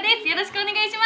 です。よろしくお願いします。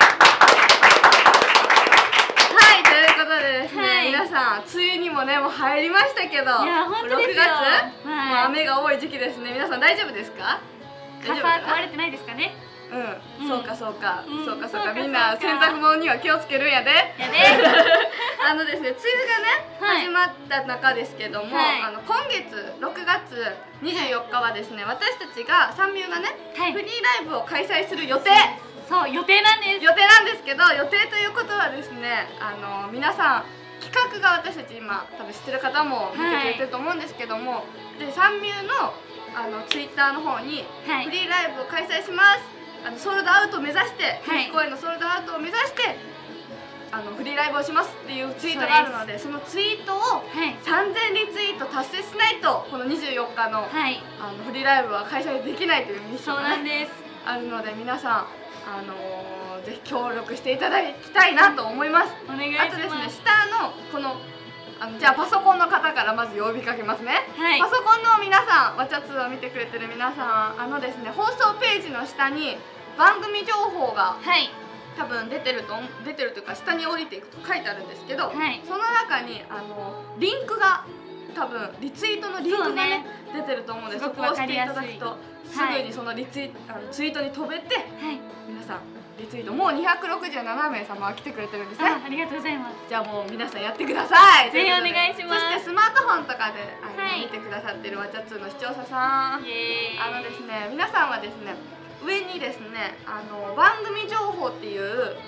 はい、ということでですね、皆さん梅雨にもねもう入りましたけど、6月、もう雨が多い時期ですね。皆さん大丈夫ですか？ 傘壊れてないですかね？ そうか、みんな洗濯物には気をつけるんやで。ですね、梅雨がね始まった中ですけども、今月6月24日はですね、私たちがサンミューがねフリーライブを開催する予定。 そう、予定なんです。 予定なんですけど、予定ということはですね、皆さん企画が私たち今多分知ってる方も見てくれてると思うんですけども、でサンミューのツイッターの方にフリーライブを開催します。ソールドアウトを目指して、公演のソールドアウトを目指してフリーライブをしますっていうツイートがあるので、そのツイートを3000リツイート達成しないとこの24日のフリーライブは開催できないというミッションがあるので、皆さんぜひ協力していただきたいなと思います。 お願いします。 あとですね、下のこのじゃあパソコンの方からまず呼びかけますね。パソコンの皆さん、わちゃつを見てくれてる皆さん、ですね、放送ページの下に番組情報が多分出てるというか、下に降りていくと書いてあるんですけど、その中にリンクが多分リツイートのリンクがね出てると思うので、そこを押していただくとすぐにそのツイートに飛べて、皆さんリツイートもう267名様が来てくれてるんですね。 ありがとうございます。 じゃあもう皆さんやってください。 ぜひお願いします。 そしてスマートフォンとかで見てくださってるわちゃつの視聴者さん、ですね、皆さんはですね、上にですね番組情報っていう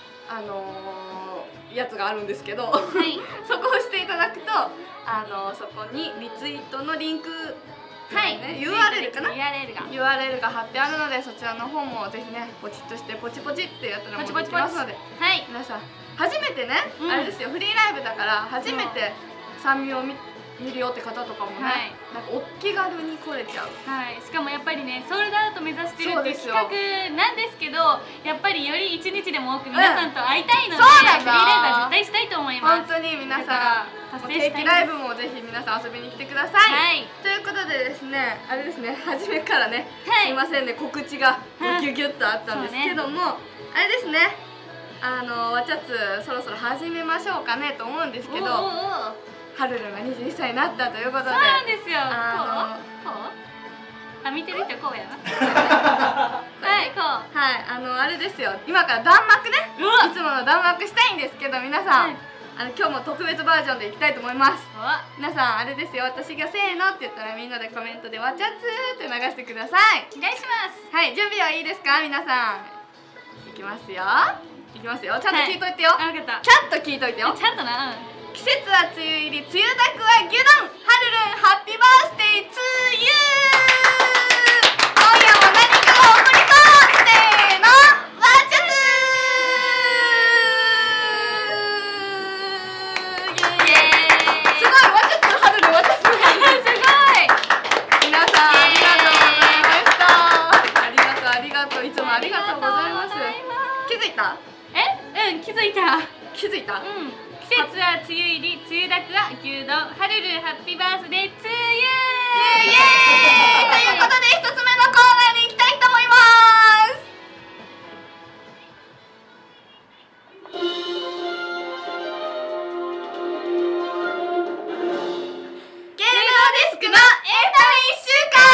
やつがあるんですけど、そこを押していただくとそこにリツイートのリンク、URL かな、 URL が貼ってあるので、そちらの方もぜひねポチッとしてポチポチってやったらもうできますので、皆さん初めてね、あれですよ、フリーライブだから初めてサンミューを見るよって方とかもね、なんかお気軽に来れちゃう。 しかもやっぱりね、ソールドアウト目指してるっていう企画なんですけど、やっぱりより一日でも多く皆さんと会いたいので、フリーライブは絶対したいと思います。 本当に皆さん定期ライブもぜひ皆さん遊びに来てください。ということでですね、あれですね、初めからね、すいませんね、告知がギュギュッとあったんですけども、あれですね、わちゃつそろそろ始めましょうかねと思うんですけど、はるるが21歳になったということで。 そうなんですよ。見てる人こうやな。 あれですよ、今から弾幕ね、いつもの弾幕したいんですけど、皆さん今日も特別バージョンでいきたいと思います。皆さんあれですよ、私がせーのって言ったらみんなでコメントでわちゃつって流してください。 お願いします。 はい、準備はいいですか皆さん。いきますよ、いきますよ、ちゃんと聞いといてよ。ちゃんと聞いといてよ。 ちゃんとな。 季節は梅雨入り、梅雨だくは牛丼、はるるんハッピーバースデーツーユー。今夜も何かを送りそう。せーの、わちゃつー。すごい、わちゃつ、はるるわちゃつ。すごい。皆さんありがとうございました。ありがとう、ありがとう、いつもありがとうございます。気づいた？ 気づいた。 気づいた？ 季節は梅雨入り、梅雨だくは牛丼、はるるハッピーバースデーツーユー。 イエーイということで1つ目のコーナーに行きたいと思います。芸能デスクのエンタメ1週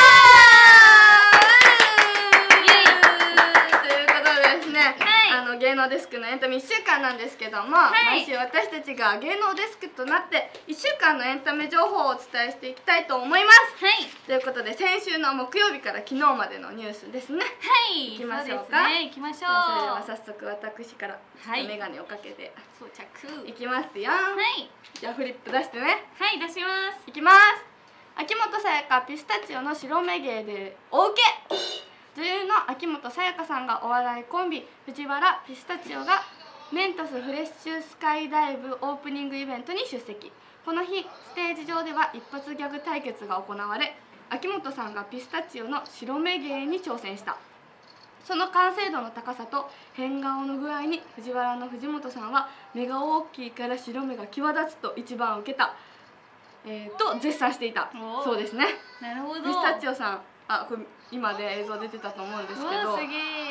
間ということでですね、芸能デスクのエンタメ1週間なんですけども、毎週私たちが芸能デスクとなって1週間のエンタメ情報をお伝えしていきたいと思います。ということで、先週の木曜日から昨日までのニュースですね。 いきましょうか。 行きましょう。 それでは早速私からメガネをかけて装着いきますよ。じゃあフリップ出してね。 出します。 いきます。秋元才加ピスタチオの白目芸でお受け。女優の秋元才加さんがお笑いコンビ藤原ピスタチオがメントスフレッシュスカイダイブオープニングイベントに出席。この日ステージ上では一発ギャグ対決が行われ、秋元さんがピスタチオの白目芸に挑戦した。その完成度の高さと変顔の具合に藤原の藤本さんは目が大きいから白目が際立つと一番受けた、と絶賛していたそうですね。 なるほど。 ピスタチオさん、これ今で映像出てたと思うんですけど、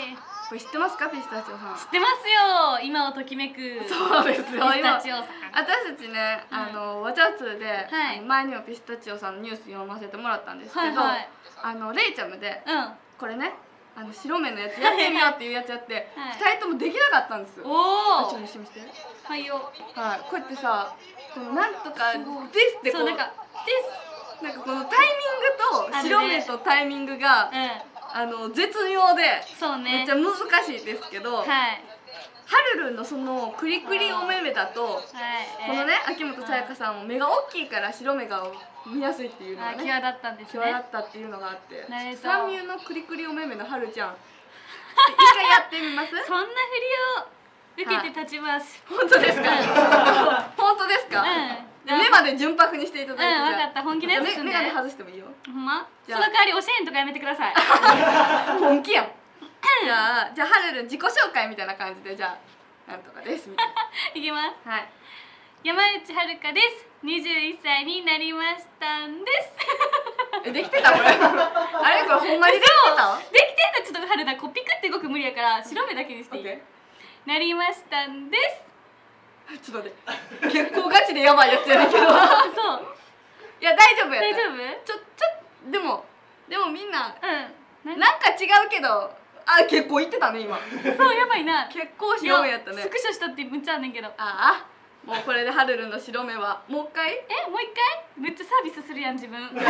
これ知ってますか、ピスタチオさん。 知ってますよ、今をときめく。 そうですよ、 ピスタチオさん。 私たちね、わちゃつで前にもピスタチオさんのニュース読ませてもらったんですけど、レイチャムでこれね、白目のやつやってみようっていうやつやって2人ともできなかったんですよ。 おお、 ちょっと見して見して。 はいよ。 はい、こうやってさ、このなんとかですってこう、なんかこのタイミングと白目とタイミングが絶妙でめっちゃ難しいですけど、ハルルンのそのクリクリお目目だと、このね秋元才加さんも目が大きいから白目が見やすいっていうのがね、 際立ったんですね。 際立ったっていうのがあって、三ミュのクリクリお目目のはるちゃん一回やってみます？ そんなふりを受けて立ちます。 本当ですか？本当ですか？目まで純白にしていただいて。 分かった、本気でやつすんで。 眼鏡外してもいいよ。 ほんま？その代わりおしえんとかやめてください。 本気やん。じゃあハルルン自己紹介みたいな感じで、じゃあなんとかですみたいな。 いきます。 はい。 山内はるかです。21歳になりましたんです。 できてたこれ。あれこれほんまにできてた？ できてんの。ちょっとはるな、こうピクって動く無理やから白目だけにしていい？なりましたんです。 ちょっと待って。結構ガチでやばいやつやねんけど。そう。いや大丈夫やった。 大丈夫？ でもみんななんか違うけど。結構言ってたね今。 そうやばいな。 結構白目やったね。 スクショしたってむっちゃあんねんけど。 もうこれでハルルンの白目はもう一回？ もう一回？めっちゃサービスするやん自分。いや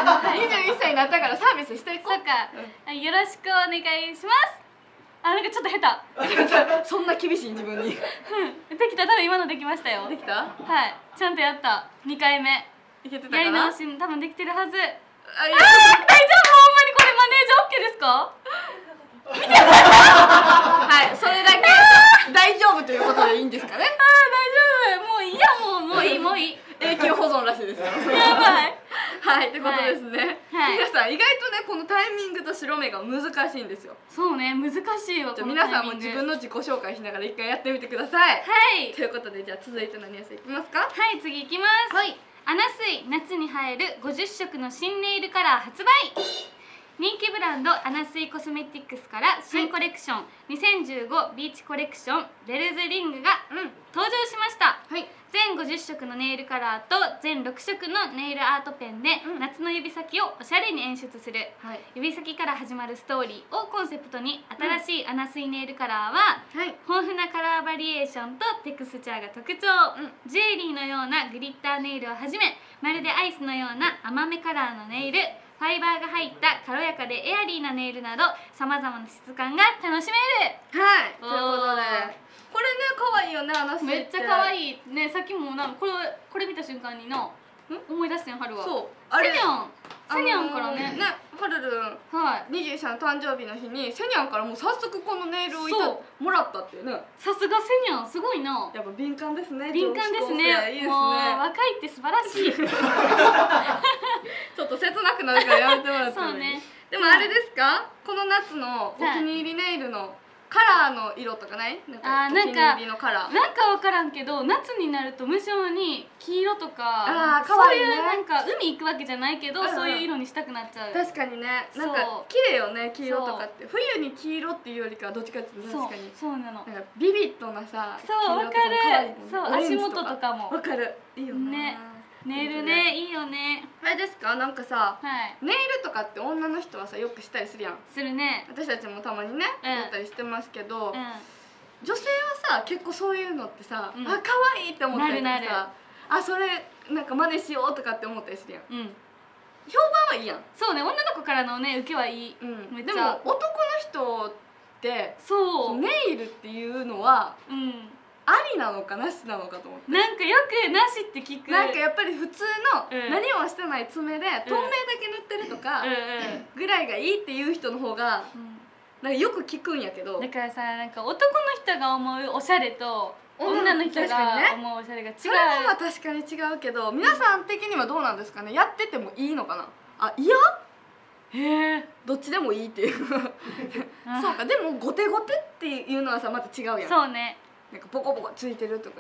21歳になったからサービスしていこう。 そうか。よろしくお願いします。なんかちょっと下手。そんな厳しい自分に。 できた、多分今のできましたよ。 できた？ はい、ちゃんとやった。2回目。 いけてたかな？ やり直し多分できてるはず。大丈夫？ほんまにこれマネージャー OK ですか？見てはい、それだけ大丈夫ということでいいんですかね。 大丈夫。もういいや、もういい。 永久保存らしいですよ。 やばい。 はい、ってことですね。皆さん意外とね、このタイミングと白目が難しいんですよ。 そうね、難しいわ。 じゃあ皆さんも自分の自己紹介しながら一回やってみてください。 はい。 ということで、じゃあ続いてのニュースいきますか。はい、次いきます。はい。アナスイ夏に映える50色の新ネイルカラー発売。人気ブランドアナスイコスメティックスから新コレクション、2015ビーチコレクションベルズリングが登場しました。全50色のネイルカラーと全6色のネイルアートペンで夏の指先をおしゃれに演出する、指先から始まるストーリーをコンセプトに、新しいアナスイネイルカラーは豊富なカラーバリエーションとテクスチャーが特徴、ジュエリーのようなグリッターネイルをはじめ、まるでアイスのような甘めカラーのネイル、ファイバーが入った軽やかでエアリーなネイルなどさまざまな質感が楽しめる。 はい、ということでこれね、可愛いよね、アナスイって。 めっちゃ可愛いね。さっきもこれ見た瞬間に思い出してん、春は。そう、セニャンからね、 ハルルン21歳の誕生日の日にセニャンからもう早速このネイルをもらったっていうね。 さすがセニャン、すごいな。 やっぱ敏感ですね。 敏感ですね。もう若いって素晴らしい。 ちょっと切なくなるからやめてもらってもいい？そうね。でもあれですか、この夏のお気に入りネイルのカラーの色とかない？なんかお気に入りのカラー。 なんか分からんけど、夏になると無性に黄色とか、そういうなんか海行くわけじゃないけど、そういう色にしたくなっちゃう。 確かにね、なんか綺麗よね、黄色とかって。冬に黄色っていうよりかはどっちかっていうと確かにそうなの。なんかビビッドなさ、 そう分かる。そう、足元とかも分かる。いいよね。 ネイルね、いいよね。 あれですか、なんかさ、ネイルとかって女の人はさよくしたりするやん。 するね。 私たちもたまにねやったりしてますけど、女性はさ結構そういうのってさ、可愛いって思ったりとかさ、それなんか真似しようとかって思ったりするやん。評判はいいやん。 そうね、女の子からのね受けはいい。 でも男の人ってネイルっていうのはありなのかなしなのかと思って。 なんかよくなしって聞く。 なんかやっぱり普通の何もしてない爪で透明だけ塗ってるとかぐらいがいいっていう人の方がなんかよく聞くんやけど。 だからさ、なんか男の人が思うおしゃれと女の人が思うおしゃれが違う。それは確かに違うけど、皆さん的にはどうなんですかね。やっててもいいのかな。いや、どっちでもいいっていう。そうか、でもゴテゴテっていうのはさまた違うやん。 そうね。 なんかボコボコついてるとか。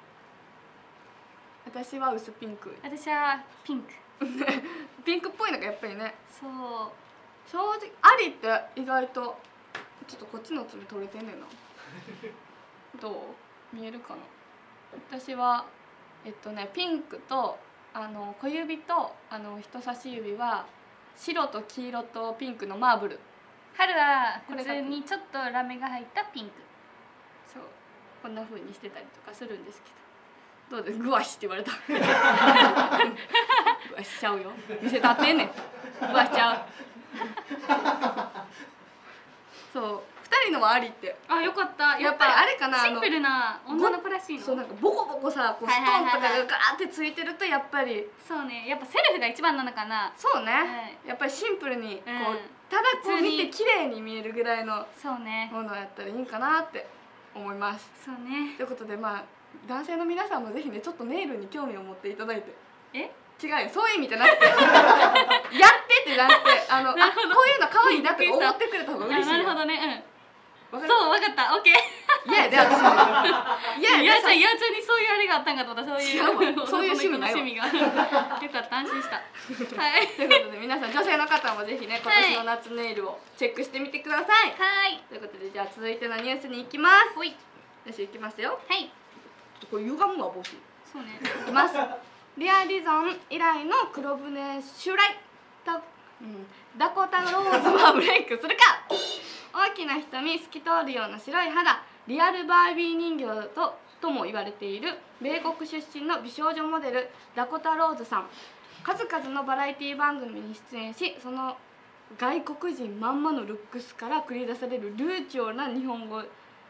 私は薄ピンク。 私はピンク。 ピンクっぽいのがやっぱりね。 そう。 正直ありって意外とちょっとこっちの爪取れてんねんなどう見えるかな。私はピンクと小指と人差し指は白と黄色とピンクのマーブル。 春は普通にちょっとラメが入ったピンク。 そうこんな風にしてたりとかするんですけど、どうですグワシって言われたグワシしちゃうよ、見せたってんねん、グワしちゃうそう2人のもありって。 あ、よかった。 やっぱりあれかな、 シンプルな女の子らしいの。 そうなんかボコボコさこうストーンとかがガーってついてるとやっぱりそうね、やっぱセルフが一番なのかな。 そうね、 はい、 やっぱりシンプルにこう、 たただこう見て綺麗に見えるぐらいのそうねものやったらいいんかなって思います。 そうね。 ということでまあ男性の皆さんもぜひねちょっとネイルに興味を持っていただいて。違うよ、そういう意味じゃなくてやってってなってこういうの可愛いなって思ってくれた方が嬉しいよ。 なるほどね、そう、分かった、オッケー。 いやで私いやちゃんにそういうあれがあったんかと思った。そういうそういう趣味ないわ。 よかった、安心した。はい。 ということで皆さん女性の方もぜひね今年の夏ネイルをチェックしてみてください。 はい。 ということでじゃあ続いてのニュースに行きます。 ほい。 私行きますよ。 はい。 ちょっとこれ歪むわ帽子。 そうね。 いきます。リアリゾン以来の黒船襲来ダコタローズはブレイクするか。大きな瞳透き通るような白い肌、リアルバービー人形とも言われている米国出身の美少女モデルダコタローズさん。数々のバラエティ番組に出演し、その外国人まんまのルックスから繰り出される流暢な日本語、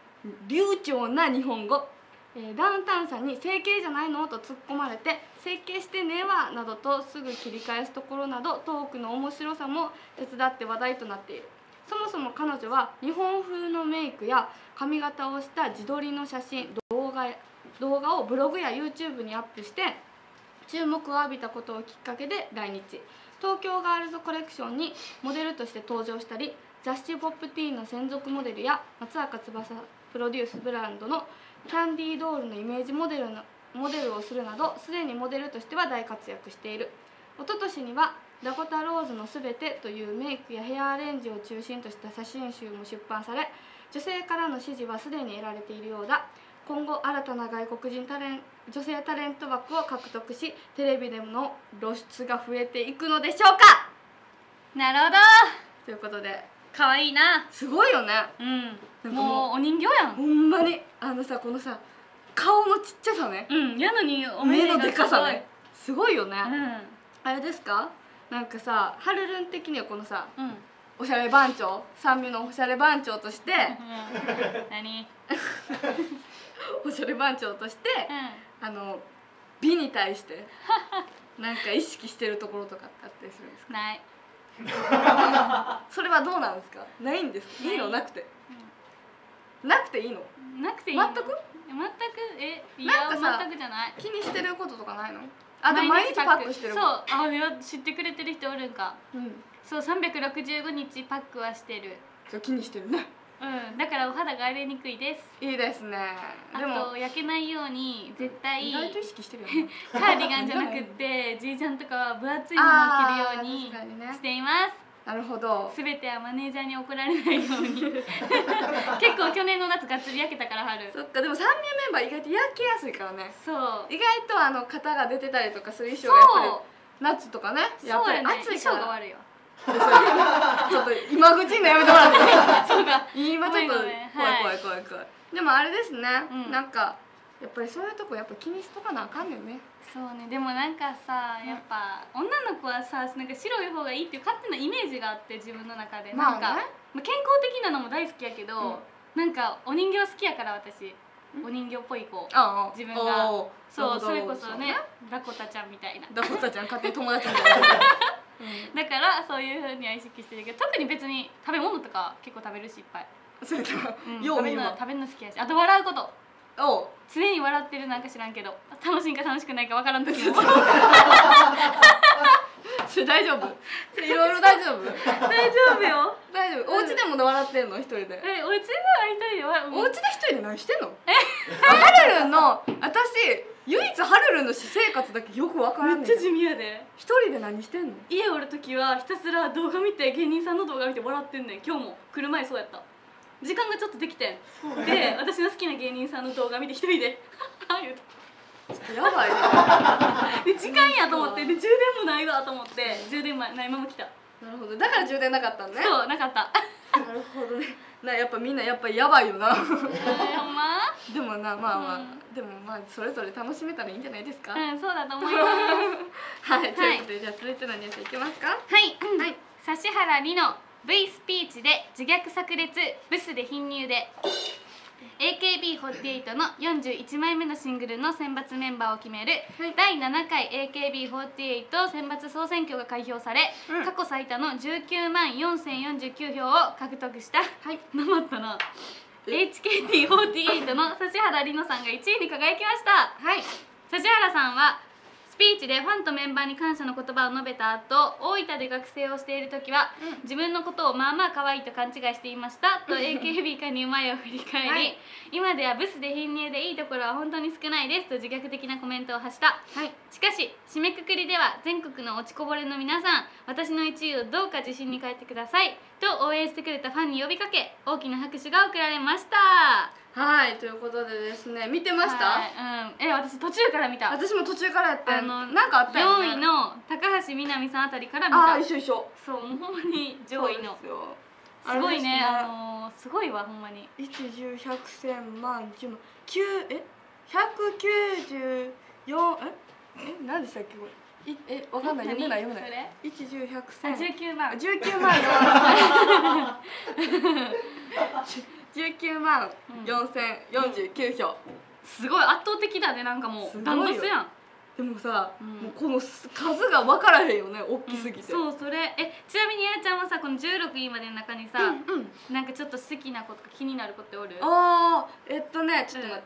ダウンタウンさんに整形じゃないのと突っ込まれて整形してねえわなどとすぐ切り返すところなどトークの面白さも手伝って話題となっている。そもそも彼女は日本風のメイクや髪型をした自撮りの写真動画をブログや YouTube にアップして注目を浴びたことをきっかけで来日。東京ガールズコレクションにモデルとして登場したり、雑誌ポップティーンの専属モデルや松坂翼プロデュースブランドのキャンディードールのイメージモデルをするなど、すでにモデルとしては大活躍している。一昨年にはダコタローズのすべてというメイクやヘアアレンジを中心とした写真集も出版され、女性からの支持はすでに得られているようだ。今後新たな外国人女性タレント枠を獲得し、テレビでの露出が増えていくのでしょうか。 なるほど。 ということで可愛いな。 すごいよね。 もうお人形やん。 ほんまにさこのさ顔のちっちゃさね、 やのに目のでかさね、すごいよね。あれですか、なんかさはるるん的にはこのさ、おしゃれ番長、三味のおしゃれ番長として何おしゃれ番長として、美に対してなんか意識してるところとかってあったりするんですか？ ない。 それはどうなんですか？ないんですか？いいの？なくて、なくていいの？ なくていい。 全くいや全くじゃない。 気にしてることとかないの？でも毎日パックしてる。 そう、知ってくれてる人おるんか。そう、365日パックはしてる。 そう、気にしてるね。 だからお肌が荒れにくいです。 いいですね。 あと焼けないように絶対意外と意識してるよね。 カーディガンじゃなくってじいちゃんとかは分厚いものを着るようにしています。 なるほど。 すべてはマネージャーに怒られないように。結構去年の夏がっつり焼けたから春。 そっか、でも3名メンバー意外と焼けやすいからね。 そう。 意外と肩が出てたりとかする衣装がやっぱり夏とかね、やっぱり暑いから。 衣装が悪いよ。 ちょっと今口にやめてもらっていい？ そうか。 今ちょっと怖い。でもあれですね、なんかやっぱりそういうとこやっぱ気にしとかなあかんねんね。 そうね、でもなんかさ、やっぱ女の子はさ、なんか白い方がいいっていう勝手なイメージがあって自分の中で、なんか健康的なのも大好きやけど、なんかお人形好きやから私、お人形っぽい子、自分がそう、それこそね、ダコタちゃんみたいな。 ダコタちゃん勝手に友達みたいな。 だからそういうふうには意識してるけど、特に別に食べ物とか結構食べるしいっぱい。 そうやな。 食べるの好きやし、あと笑うこと。 常に笑ってるなんか知らんけど、楽しいか楽しくないかわからん時も。 それ大丈夫？いろいろ大丈夫？ 大丈夫よ。 大丈夫。お家でも笑ってんの？一人で。 お家では一人で笑う。 お家で一人で何してんの？はるるんの私唯一はるるんの私生活だけよくわからんねん。 めっちゃ地味やで。 一人で何してんの？ 家おる時はひたすら動画見て、芸人さんの動画見て笑ってんねん。今日も来る前そうやった。 時間がちょっとできてんで、私の好きな芸人さんの動画見て一人で「はぁ」言うてやばいね。 で時間やと思って、で充電もないわと思って充電ないまま来た。 なるほど、だから充電なかったんね。 そうなかった。 なるほどね。やっぱみんなやっぱやばいよな。 ほんま？ でもな、まあまあ、でもまあそれぞれ楽しめたらいいんじゃないですか。 うん、そうだと思います。 はい、ということでじゃあ続いてのニュースいきますか。 はい、はい、指原莉乃 V スピーチで自虐炸裂、ブスで貧乳で。AKB48 の41枚目のシングルの選抜メンバーを決める、第7回 AKB48 選抜総選挙が開票され、過去最多の19万4049票を獲得した、なまったな HKT48 の指原莉乃さんが1位に輝きました。指原さんはスピーチでファンとメンバーに感謝の言葉を述べた後、大分で学生をしている時は、自分のことをまあまあ可愛いと勘違いしていましたと AKB 加入前を振り返り、今ではブスで貧乳でいいところは本当に少ないですと自虐的なコメントを発した。しかし締めくくりでは、全国の落ちこぼれの皆さん、私の1位をどうか自信に変えてくださいと応援してくれたファンに呼びかけ、大きな拍手が送られました。 はい、ということでですね、見てました？ 私途中から見た。 私も途中からやって、なんかあったよね。 4位の高橋みなみさんあたりから見た。 一緒。 そう、もうほんまに上位の。すごいね、すごいわ、ほんまに。 1、10、100、1000万、10万、194、何でしたっけこれ。わかんない、読めない。1、10、100、1000。19万。19万19万4049票。 すごい圧倒的だね、なんかもうダントツやん。 でもさ、もうこの数が分からへんよね、大きすぎて。 そう、それちなみにやちゃんはさ、この16位までの中にさ、なんかちょっと好きなことか気になることおる？ ちょっと待って、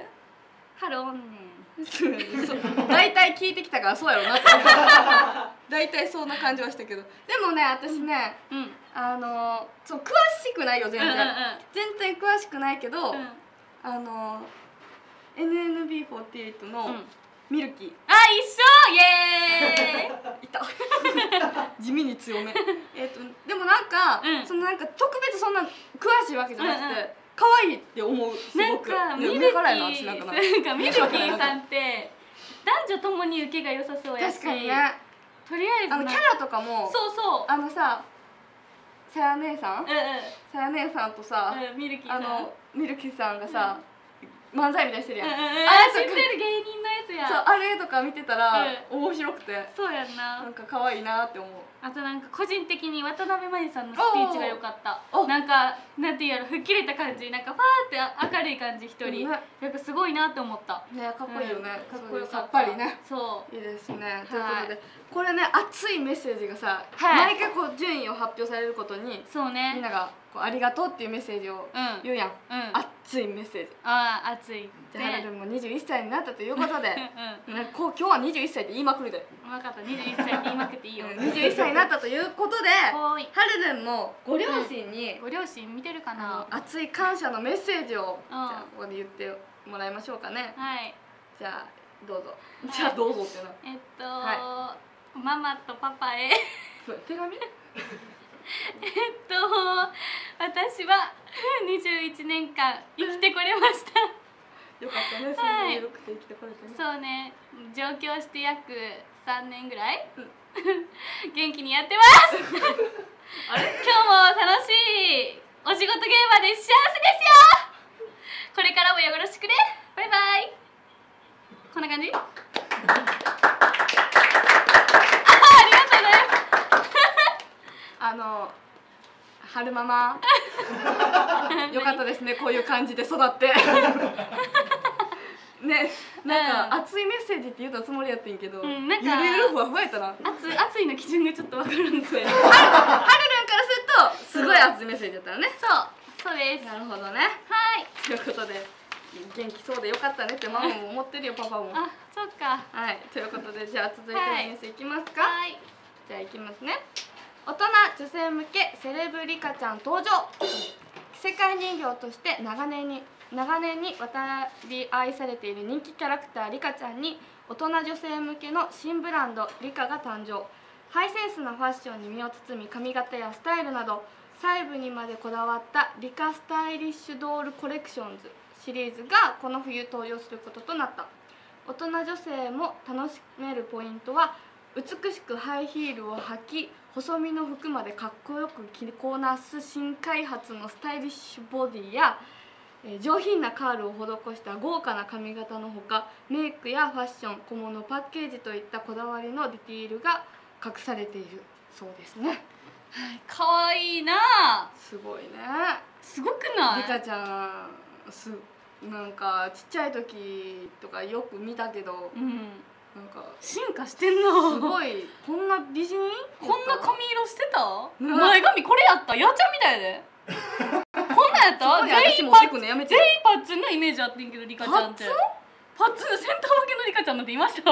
春おんねん。大体聞いてきたからそうやろうなって大体そんな感じはしたけど、でもね、私ね、そう詳しくないよ、全然詳しくないけど、NNB48 のミルキー、 一緒、イエーイいた地味に強めでもなんか、そのなんか特別そんな詳しいわけじゃなくて、可愛いって思う、すごく。 なんかミルキーさんって男女ともに受けが良さそうやし、 確かにね。 とりあえずキャラとかも、 そうさや姉さんとさ、 ミルキーさんがさ漫才みたいにしてるやん。 知ってる、芸人のやつや。 そう、あれとか見てたら面白くて、 そうやんな。 なんか可愛いなって思う。 あとなんか個人的に渡辺真由さんのスピーチが良かった。なんかなんていうやろ、吹っ切れた感じ、なんかファーって明るい感じ、一人なんかすごいなって思ったね。かっこいいよね、 かっこよかった、 さっぱりね。 そういいですね。ということでこれね、熱いメッセージがさ、毎回こう順位を発表されることに、 そうね、 みんながこうありがとうっていうメッセージを言うやん。熱いメッセージ。 熱い。 じゃあ、はるるんも21歳になったということで、今日は21歳って言いまくるで。 分かった、21歳って言いまくっていいよ。 21歳になったということで、はるるんもご両親に、 ご両親見てるかな、 熱い感謝のメッセージをじゃあここで言ってもらいましょうかね。 はい。 じゃあどうぞ。じゃあどうぞってな。 ママとパパへ手紙私は21年間生きてこれました。 よかったね、そんなによくて生きてこれてね。 そうね、上京して約3年ぐらい元気にやってます今日も楽しいお仕事現場で幸せですよ。これからもよろしくね。バイバイ。こんな感じ。 春ママよかったですね、こういう感じで育ってね、なんか熱いメッセージって言ったつもりやってんけど、ゆるゆるふわふわやったな。 熱いの基準がちょっと分かるんですよ。 はるるんからするとすごい熱いメッセージだったらね。 そうです。 なるほどね。はい、ということで元気そうでよかったねってママも思ってるよ、パパも。 あ、そっか。 はい、ということでじゃあ続いてのニュースいきますか。じゃあいきますね。大人女性向けセレブリカちゃん登場。世界人形として長年に渡り愛されている人気キャラクターリカちゃんに、大人女性向けの新ブランドリカが誕生。ハイセンスなファッションに身を包み、髪型やスタイルなど細部にまでこだわったリカスタイリッシュドールコレクションズシリーズがこの冬登場することとなった。大人女性も楽しめるポイントは、美しくハイヒールを履き細身の服までかっこよく着こなす新開発のスタイリッシュボディや、上品なカールを施した豪華な髪型のほか、メイクやファッション、小物パッケージといったこだわりのディティールが隠されているそうですね。 かわいいな。 すごいね。 すごくない？ リカちゃんなんかちっちゃい時とかよく見たけど、なんか進化してんな。 すごい。こんな美人、 こんな髪色してた？前髪これやった？やっちゃんみたいでこんなんやった？全員パッツンのイメージあってんけど、リカちゃんってパッツンのセンター分けのリカちゃんなんていました？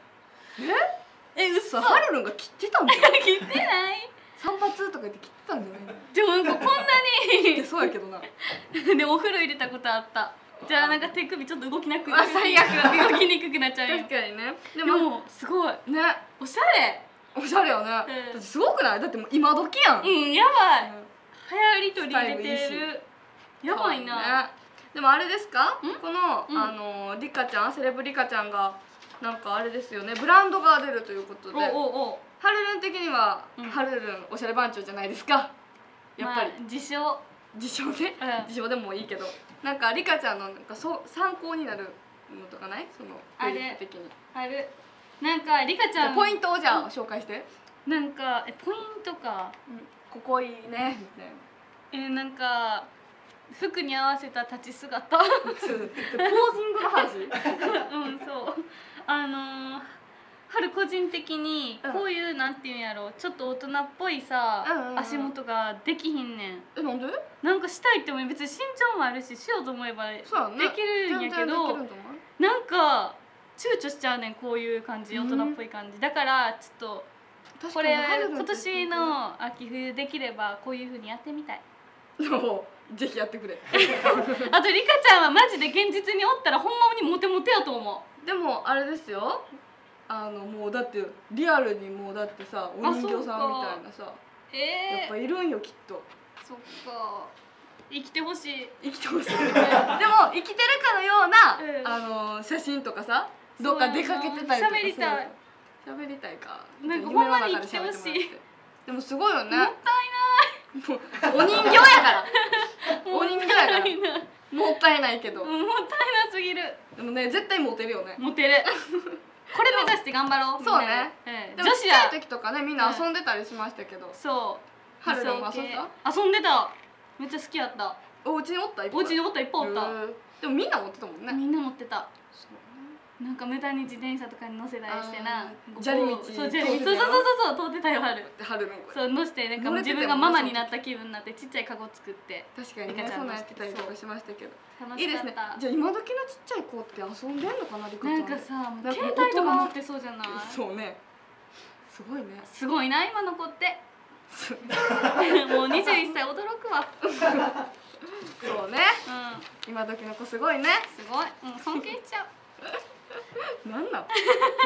嘘。 ハルルンが切ってたんだよ切ってない。 散髪とか言って切ってたんじゃないの？ でもなんかこんなにそうやけどな。 でお風呂入れたことあった。じゃあなんか手首ちょっと動きなく最悪動きにくくなっちゃうよ。 確かにね。 でもすごいね、 おしゃれ。 おしゃれよね。だってすごくない？だってもう今時やん。 やばい。流行り取り入れてる。やばいな。 でもあれですか？このリカちゃん、セレブリカちゃんがなんかあれですよね、ブランドが出るということで、ハルルン的にはハルルンおしゃれ番長じゃないですか。やっぱり自称ね、自称でもいいけど、なんかリカちゃんのなんか参考になるのとかない？そのあれ的にある。なんかリカちゃんポイントをじゃあ紹介して。 なんかポイントか、 ここいいねみたいな。 なんか服に合わせた立ち姿。 ポージングの話。 そう。春個人的にこういうなんていうんやろ、ちょっと大人っぽいさ足元ができひんねん。 なんで？ なんかしたいっても別に身長もあるし、しようと思えばできるんやけど、なんか躊躇しちゃうねん、こういう感じ、大人っぽい感じだから。ちょっとこれ今年の秋冬できればこういう風にやってみたい。 ぜひやってくれ。 あとリカちゃんはマジで現実におったらほんまにモテモテやと思う。 でもあれですよ、もうだってリアルにもうだってさ、お人形さんみたいなさ、やっぱいるんよきっと。 そっか、生きてほしい。 生きてほしい。でも生きてるかのような写真とかさ、どっか出かけてたりとか。喋りたいか。 なんかほんまに生きてほしい。 でもすごいよね。 もったいない。 お人形やから。お人形やから。もったいないけど。 もったいなすぎる。 でもね、絶対モテるよね。 モテる。これ目指して頑張ろう。 そうね。でもちっちゃい時とかね、みんな遊んでたりしましたけど。そう。春でも遊んだ？ 遊んでた。めっちゃ好きやった。 お家におった？ お家におった、いっぱいおった。 でもみんな持ってたもんね。 みんな持ってた。なんか無駄に自転車とかに乗せたりしてな、 砂利道。 そう通ってたよ。春そう乗してなんか自分がママになった気分になってちっちゃいカゴ作って。 確かにね、そんなやってたりとかしましたけど。 楽しかった。いいですね。 じゃあ今時のちっちゃい子って遊んでんのかな、リカちゃん。 なんかさ、携帯とか持ってそうじゃない？ そうね。すごいね。 すごいな今の子って。もう21歳驚くわ。 そうね。今時の子すごいね。すごい。 尊敬しちゃう。 なんなん？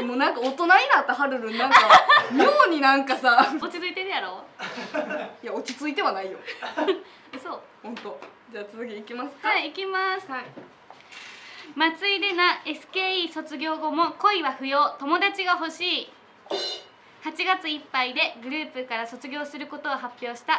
もうなんか大人になったハルルンなんか妙になんかさ落ち着いてるやろ？ いや落ち着いてはないよ。 嘘。 本当。じゃあ次行きますか。 はい、行きます。松井玲奈 SKE 卒業後も恋は不要、友達が欲しい。8月いっぱいでグループから卒業することを発表した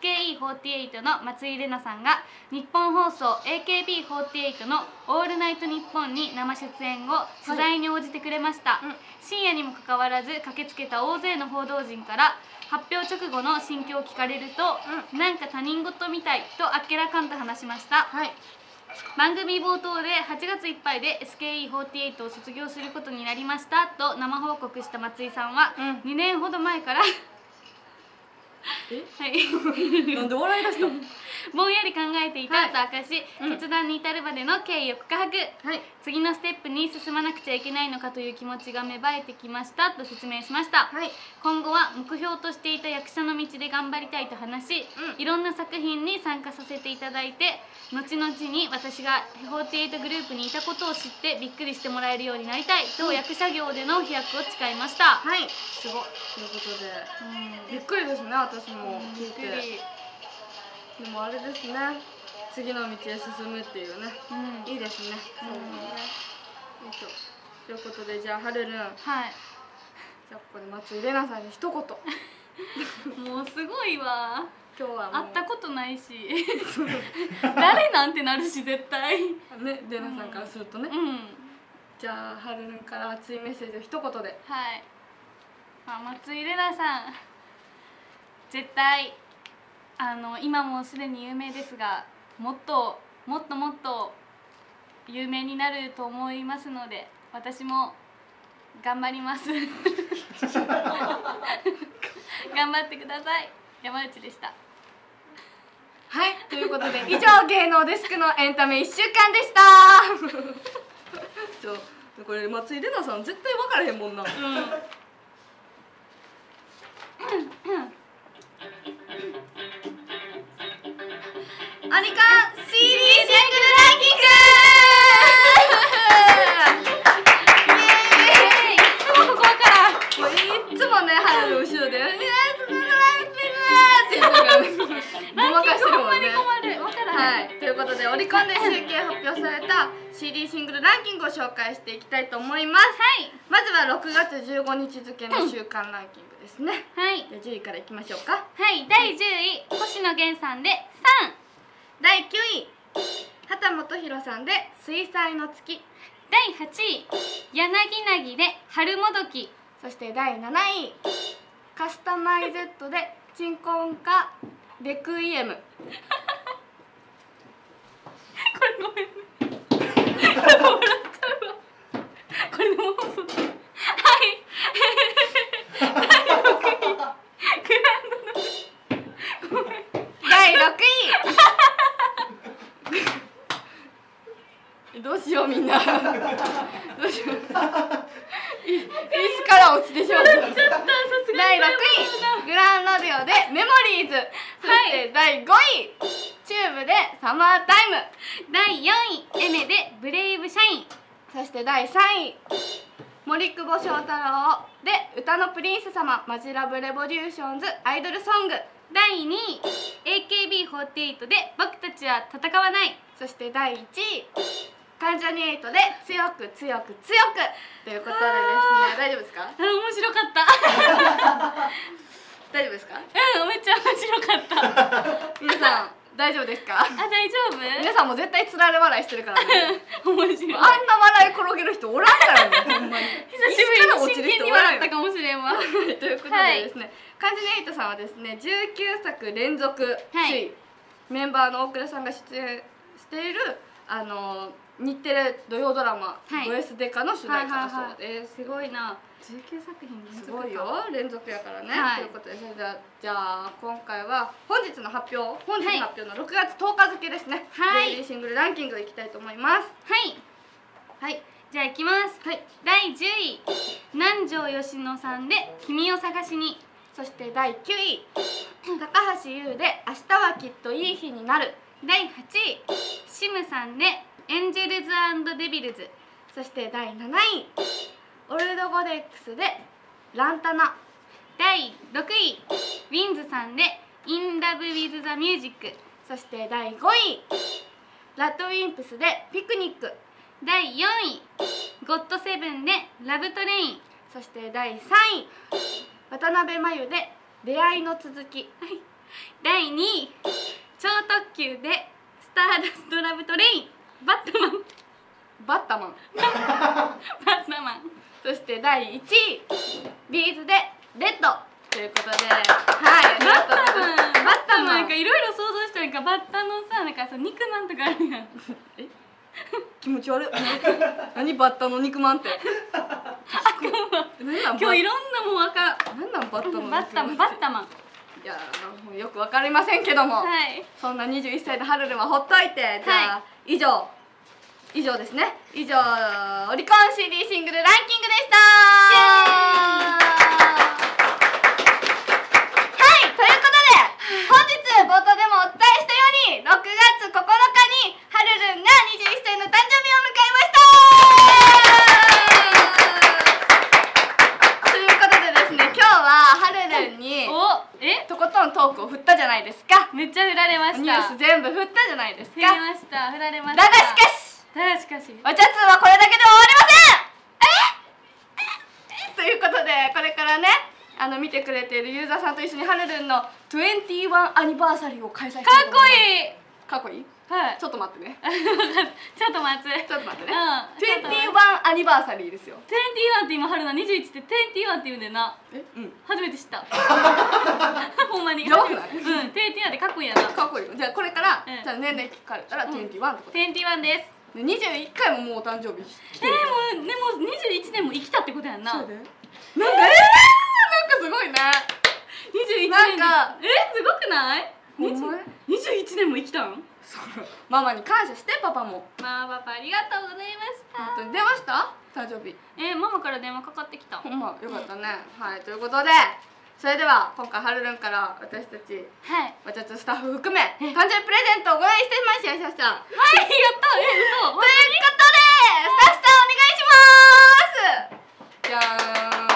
SKE48 の松井玲奈さんが日本放送 AKB48 の「オールナイトニッポン」に生出演後取材に応じてくれました。深夜にもかかわらず駆けつけた大勢の報道陣から発表直後の心境を聞かれると、なんか他人事みたいとあっけらかんと話しました。番組冒頭で8月いっぱいで SKE48 を卒業することになりましたと生報告した松井さんは、2年ほど前からなんで笑い出したの？ ぼんやり考えていたと明かし、決断に至るまでの経緯を告白。次のステップに進まなくちゃいけないのかという気持ちが芽生えてきましたと説明しました。今後は目標としていた役者の道で頑張りたいと話し、いろんな作品に参加させていただいて、後々に私が48グループにいたことを知ってびっくりしてもらえるようになりたいと役者業での飛躍を誓いました。すごい。 ということでびっくりですね、私も聞いて。 でもあれですね、次の道へ進むっていうね、いいですね。そうね。よいしょ。ということで、じゃあはるるん、 はい、 じゃあここで松井玲奈さんに一言。 もうすごいわ。 今日は会ったことないし誰なんてなるし絶対ね、玲奈さんからするとね、じゃあはるるんから熱いメッセージを一言で。 はい、松井玲奈さん、絶対今もすでに有名ですが、もっともっともっと有名になると思いますので、私も頑張ります頑張ってください。山内でした。 はい、ということで以上芸能デスクのエンタメ1週間でしたこれ松井玲奈さん絶対分からへんもんな。アニカン CD シングルランキングイエーイ。いつもここからもういつもね、春の後ろで「って言うのがごまかしてるもんね。はい、ということでオリコンで集計発表された CD シングルランキングを紹介していきたいと思います。まずは6月15日付の週間ランキングですね。じゃあ10位からいきましょうか。 はい、第10位星野源さんで3。 第9位秦基博さんで水彩の月。 第8位柳凪で春もどき。 そして第7位カスタマイ Z でチンコンカレクイエム。 これごめんね笑っちゃうわ。これでも放送はい第6位どうしようみんなどうしよう椅子から落ちてしまった。第6位グランロデオでメモリーズ。そして第5位チューブでサマータイム。 第4位エメでブレイブシャイン。 そして第3位森久保祥太郎で歌のプリンス様マジラブレボリューションズアイドルソング。 第2位 AKB48 で僕たちは戦わない。 そして第1位関ジャニ∞で強く強く強くということでですね、大丈夫ですか？ 面白かった大丈夫ですか？ めっちゃ面白かった皆さん大丈夫ですか？ 大丈夫？ 皆さんも絶対つられ笑いしてるからね面白い。 あんな笑い転げる人おらんからね、ほんまに久しぶりに真剣に笑ったかもしれんわということでですね、関ジャニ∞さんはですね19作連続首位、メンバーの大倉さんが出演している日テレ土曜ドラマ「ド S デカ」の主題歌だそうです。 すごいな、19作品連続か。 すごいよ、連続やからね。ということで、それではじゃあ今回は本日の発表の6月10日付ですね。デイリーシングルランキングいきたいと思います。 はい、じゃあいきます。第10位南條佳乃さんで「君を探しに」。 そして第9位高橋優で「明日はきっといい日になる」。 第8位シムさんで「エンジェルズ&デビルズ」。 そして第7位オルドゴデックスで「ランタナ」。 第6位ウィンズさんで「In Love with the Music」。 そして第5位ラッドウィンプスで「ピクニック」。 第4位ゴッドセブンで「ラブトレイン」。 そして第3位渡辺真由で「出会いの続き」。 第2位超特急で「スターダストラブトレイン」。バッタマンそして第1位ビーズで「レッド」ということで、バッタマンなんかいろいろ想像したらバッタのさ、なんかさ肉まんとかあるやん気持ち悪い何バッタの肉まんって今日いろんなもんあかん。 何なんバッタの肉まんって。 バッタマンいやもうよくわかりませんけども、そんな21歳のハルルはほっといて、じゃあ以上ですね。以上オリコン CD シングルランキングでした。ということで本日冒頭でもお伝えしたように6月9日にハルルンが21歳の誕生日を迎えましたということでですね、今日はハルルンにとことんトークを振ったじゃないないですか。 めっちゃ振られました。 ニュース全部振ったじゃないですか。 振りました。振られました。 だがしかしわちゃつはこれだけでは終わりません。ということでこれからね見てくれているユーザーさんと一緒にはるるんの21アニバーサリーを開催したいと思います。かっこいい。はい。ちょっと待ってね。 ちょっと待って。 ちょっと待ってね。21アニバーサリーですよ。 21って今春菜21って21って言うんだよな。初めて知った。ほんまに。 やばくない？ 21ってかっこいいやな。 かっこいいよ。じゃあこれからじゃあ年齢聞かれたら21ってこと。 21です。 21回ももうお誕生日来てる。 もうでも21年も生きたってことやんな。 そうで。なんかすごいね。 21年。 なんかすごくない？ 21年も生きたん？ ママに感謝してパパも。 パパありがとうございました。 本当に出ました誕生日。 ママから電話かかってきた。 ほんまよかったね。はいということでそれでは今回はるるんから私たちわちゃつスタッフ含め誕生日プレゼントをご用意してましたよ。しゃしゃ。 はいやった。嘘。 ということでスタッフさんお願いします。じゃーん。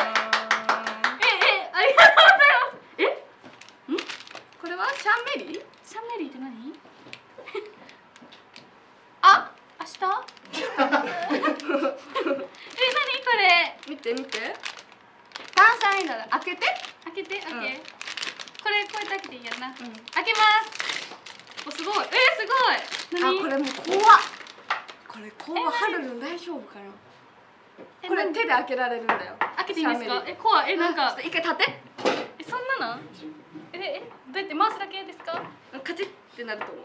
ありがとうございます。 これはシャンメリー？ シャンメリーって何？ あ、 明日？何これ？ 見て見て。炭酸飲料開けて。 開けて。これこうやって開けていいやんな。開けます。おすごい。すごい。 あ、これもう怖っ。これ怖っ。はるるん大丈夫かな。これ手で開けられるんだよ。 開けていいんですか？怖い。なんか一回立て。 そんなの？どうやって回すだけですか？ カチッってなると思う。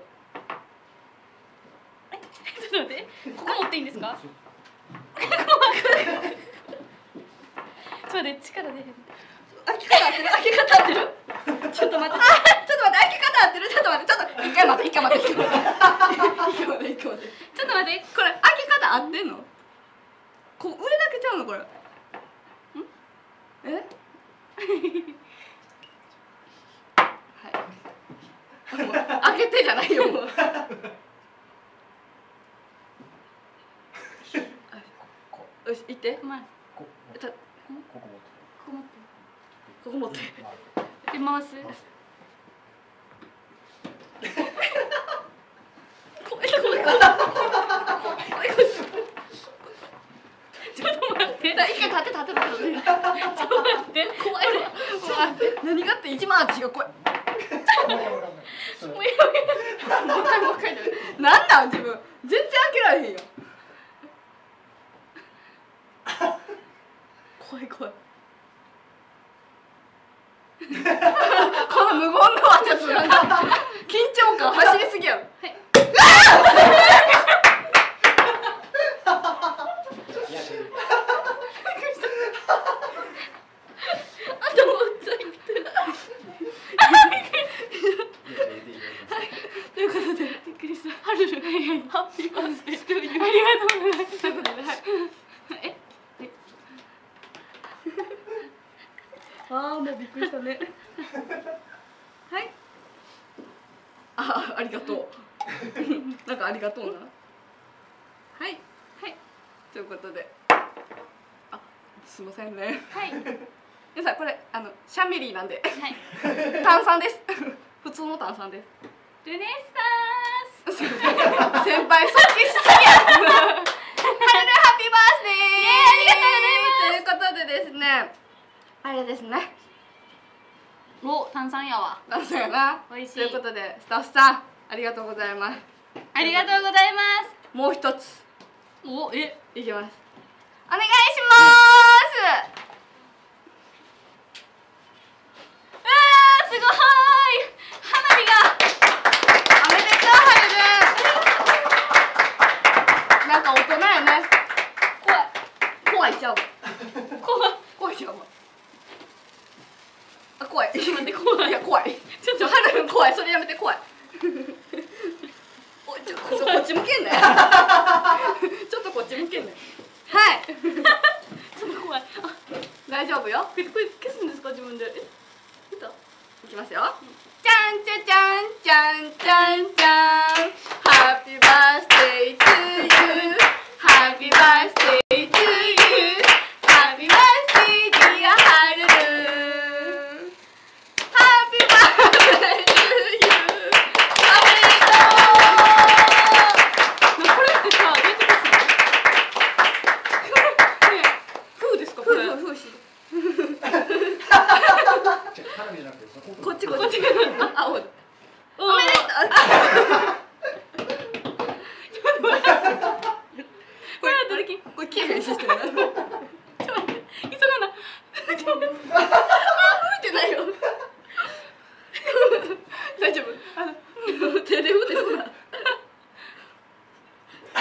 ちょっと待って、ここ持っていいんですか？ちょっと待って、力出へん。 開け方合ってる？開け方合ってる？ちょっと待って、開け方合ってる？ちょっと待って、一回待って。ちょっと待って、これ開け方合ってんの？こう上だけちゃうのこれ？開けてじゃないよもう。よし行って。ここ持って。 で回す。 怖い。 ちょっと待って。 一回立て。ちょっと待って。怖いわ。何がって一番私が怖い。もう一回。なんなん自分全然開けられへんよ。怖い。この無言のわちゃつなんか緊張感走りすぎやろ。ということでびっくりした。はるるハッピーバースデートゥーユー。ありがとうございます。ということでもうびっくりしたね。はい。ありがとう。なんかありがとうな。はい。ということで。すいませんね。皆さんこれシャンメリーなんで。炭酸です。普通の炭酸です。 ルネッサンス。 先輩尊敬しすぎや。はるるハッピーバースデー。ありがとうございます。ということでですね。あれですね。 炭酸やわ。 炭酸やな。 美味しい。 ということでスタッフさんありがとうございます。 ありがとうございます。 もう一つ。いきます。お願いします。 すごい。花火が。 おめでとうはるる。なんか大人やね。怖いちゃうわ。怖いちゃうわ。怖い。 ちょっと待って、怖い。 いや怖い。ちょっとはるるん怖い。それやめて怖い。こっち向けんね。ちょっとこっち向けんね。はい。 ちょっと怖い。 大丈夫よ。 これ消すんですか自分で？ いきますよ。じゃんじゃじゃんじゃんじゃんじゃん。Happy birthday to you. Happy birthday to you. Happy birthday dear はるる。Happy birthday.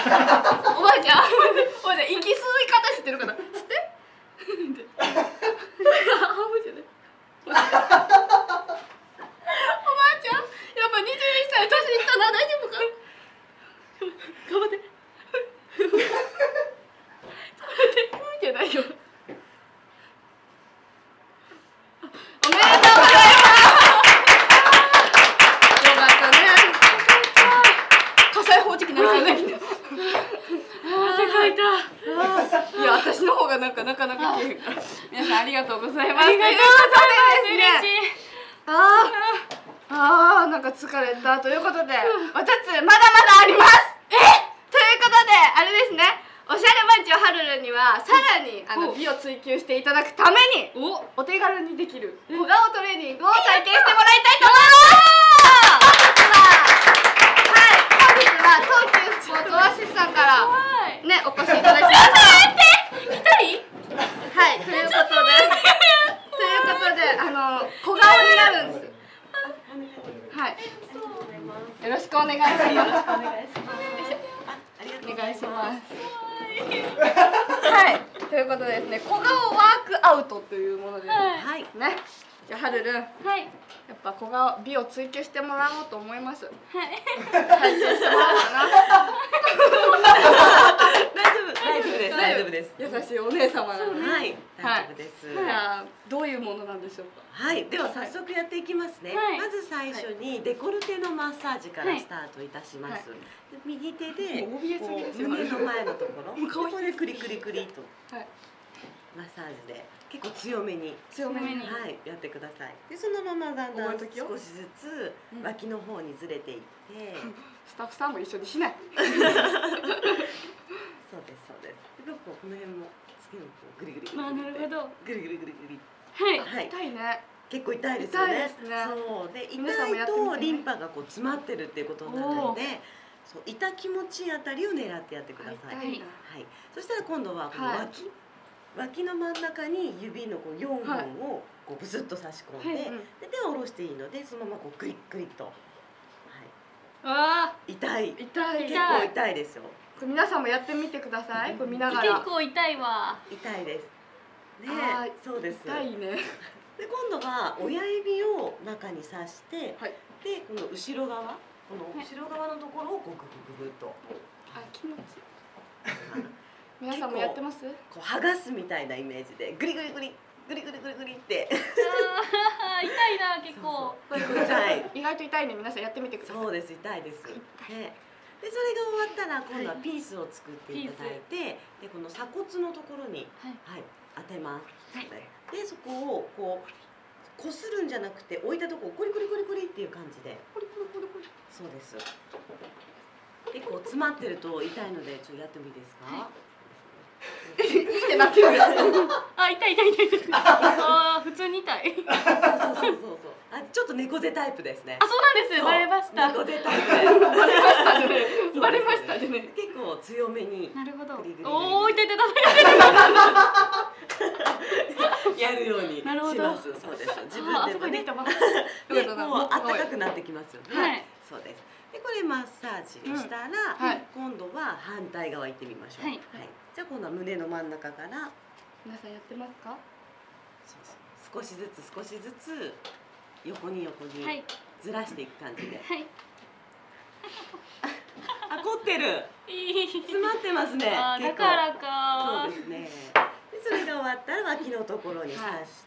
おばあちゃん息吸い方知ってるかな。吸ってハムじゃないおばあちゃん、やっぱ21歳年いったな。大丈夫か。頑張ってじゃないよ。おめでとうございます。よかったね。火災報知器なんかないんだ。 汗かいた。 いや、私の方がなかなか綺麗。皆さんありがとうございます。 ありがとうございます。嬉しい。 なんか疲れたということで、私まだまだあります。ということであれですね。おしゃれ番長はるるにはさらに美を追求していただくためにお手軽にできる小顔トレーニングを体験してもらいたいと思います。本日は東急スポーツオアシスさんからねお越しいただきました。はい、ということで小顔になるんです。はい、よろしくお願いします。お願いします。はい、ということでですね、小顔ワークアウトというものです。はい、ね。じゃあはるるん、やっぱ小顔美を追求してもらおうと思います。体験してもらおうかな。 大丈夫です。 優しいお姉様なので。 はい、大丈夫です。 じゃあどういうものなんでしょうか。 はい、では早速やっていきますね。まず最初にデコルテのマッサージからスタートいたします。右手で胸の前のところ、ここでクリクリクリとマッサージで結構強めにはいやってください。でそのままだんだん少しずつ脇の方にずれていって、 スタッフさんも一緒にしない。 そうですそうです。でこの辺も次のグリグリ。 なるほど。 グリグリグリグリ。 はい。 痛いね。 結構痛いですよね。 痛いですね。 そうで痛いとリンパがこう詰まってるっていうことになるので、そう痛気持ちいいあたりを狙ってやってください。はい。そしたら今度はこの脇の真ん中に指のこう4本をこうブスッと差し込んで、で手を下ろしていいのでそのままこうグリッグリッと。 はい。 痛い。 痛い。 結構痛いですよ。 皆さんもやってみてください。これ見ながら。 結構痛いわ。 痛いです。ね、そうです。 痛いね。 で今度は親指を中に刺して、でこの後ろ側、この後ろ側のところをこうググググッと。 気持ちいい。皆さんもやってます？ こう剥がすみたいなイメージでグリグリグリグリグリグリグリって。 痛いな結構。 痛い。 意外と痛いね。皆さんやってみてください。 そうです、痛いです。ね。でそれが終わったら今度はピースを作っていただいて、でこの鎖骨のところに当てます。でそこをこうこするんじゃなくて置いたとこをコリコリコリコリっていう感じで。そうです。結構詰まってると痛いのでちょっとやってもいいですか？ ってなってる。 あ、痛い。あ、普通に痛い。 そう。あ、ちょっと猫背タイプですね。 あ、そうなんです。バレました。 猫背タイプで。 バレましたね。 結構強めに。 なるほど。おお、痛い。 やるようにします。そうです。自分でもね。で、こう暖かくなってきますよね。そうです。で、これマッサージをしたら、今度は反対側行ってみましょう。はい。じゃあ今度は胸の真ん中から。 皆さんやってますか？ 少しずつ横にずらしていく感じで。あ、凝ってる。詰まってますね。 だからか。 そうですね。でそれが終わったら脇のところに刺して、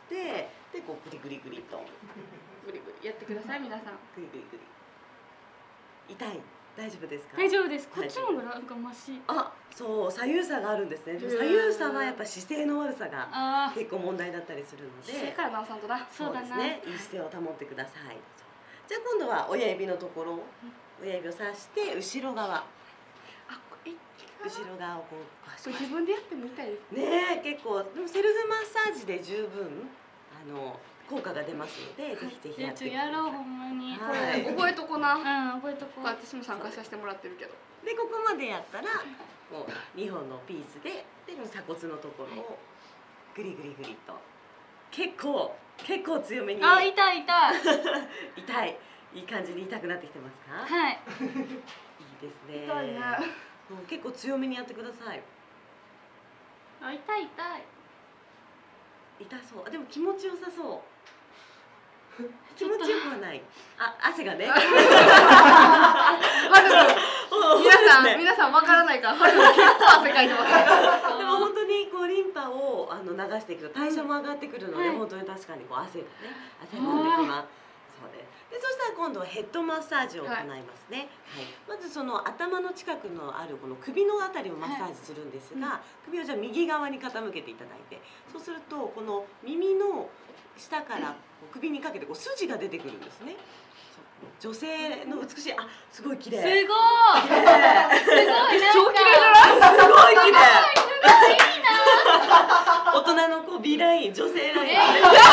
でこうグリグリグリと。 グリグリやってください皆さん。 グリグリグリ。痛い。大丈夫ですか？ 大丈夫です。こっちの方がなんかマシ。 あ、そう、左右差があるんですね。左右差はやっぱ姿勢の悪さが結構問題だったりするので。 姿勢から直さんとな。 そうですね。いい姿勢を保ってください。じゃあ今度は親指のところ、親指を刺して後ろ側。後ろ側をこう自分でやってみたいですね。結構でもセルフマッサージで十分効果が出ますので、ぜひやってみてください。 やろうほんまに。 覚えとこな。 覚えとこう。 私も参加させてもらってるけど。 でここまでやったらこう2本のピースで鎖骨のところをグリグリグリと結構強めに。 あ、痛い。 痛い。いい感じに痛くなってきてますか？ はい。 いいですね。 痛いね。 結構強めにやってください。 あ、痛い痛い。 痛そう。でも気持ちよさそう。気持ちよくはない。あ、汗がね。 皆さんわからないから、結構汗かいてます。 でも本当にこうリンパを流していくと代謝も上がってくるので、本当に確かにこう汗がね、汗が出てきます。そうです。で、そしたら今度はヘッドマッサージを行いますね。はい。まずその頭の近くのあるこの首のあたりをマッサージするんですが、首をじゃあ右側に傾けていただいて、そうするとこの耳の下から首にかけてこう筋が出てくるんですね。女性の美しい、あ、すごい綺麗。 すごい。すごい。 超綺麗じゃない？ すごい綺麗。 いいな。 大人のこう美ライン、女性ライン。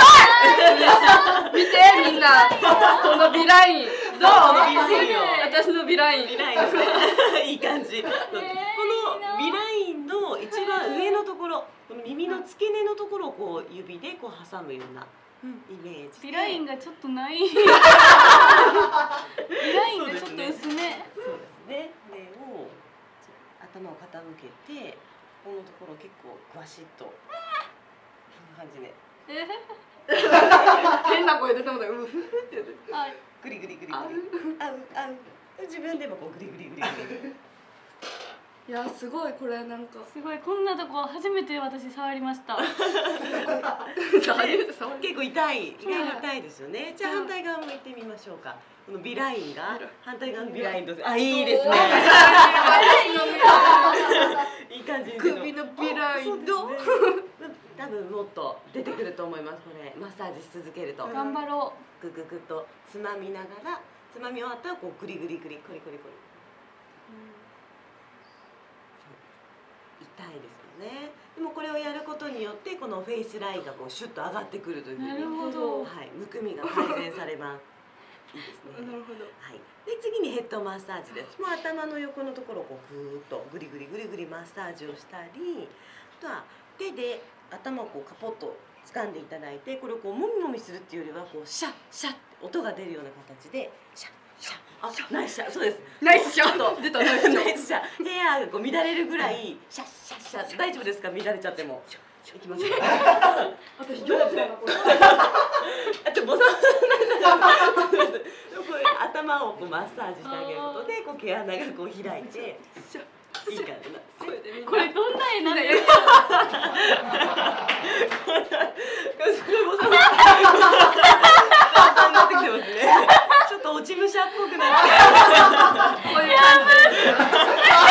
見てみんな、この美ライン。どう？私の美ライン。 美ラインですね。いい感じ。この美ラインの一番上のところ、この耳の付け根のところをこう指でこう挟むようなイメージで。 美ラインがちょっとない。美ラインがちょっと薄め。 そうですね。目を頭を傾けて、このところ結構グワシッとこんな感じで。 変な声出てもだよ。 グリグリグリグリ。あう。自分でもこうグリグリグリグリ。 いや、すごい、これなんかすごい、こんなとこ初めて私触りました。 結構痛い、意外に痛いですよね。じゃあ反対側も行ってみましょうか。この美ラインが反対側の美ラインと、あ、いいですね。いい感じ。 首の美ラインどう？ 多分もっと出てくると思います。これマッサージし続けると。 頑張ろう。グググとつまみながら、つまみ終わったらこうグリグリグリコリコリコリ。痛いですよね。でもこれをやることによってこのフェイスラインがこうシュッと上がってくるというふうに、 なるほど。 はい、むくみが改善されます。いいですね。 なるほど。 はい。で次にヘッドマッサージです。もう頭の横のところをこうぐーっとグリグリグリグリマッサージをしたり、あとは手で頭をこうカポッと掴んでいただいて、これをこうもみもみするっていうよりはこうシャッシャッって音が出るような形でシャッシャッ。あ、ナイスシャッ、そうです。 ナイスシャット。出たナイスシャット。 ナイスシャッ。ヘアがこう乱れるぐらいシャッシャッシャッ。大丈夫ですか？乱れちゃっても。いきますよ。 私上手だなこれ。 あとボサこれ頭をこうマッサージしてあげることでこう毛穴がこう開いていい感じなんですね。 これどんな絵なんですか？すごいボサボサになってきてますね。ちょっと落ち武者っぽくなって。こういう感じです。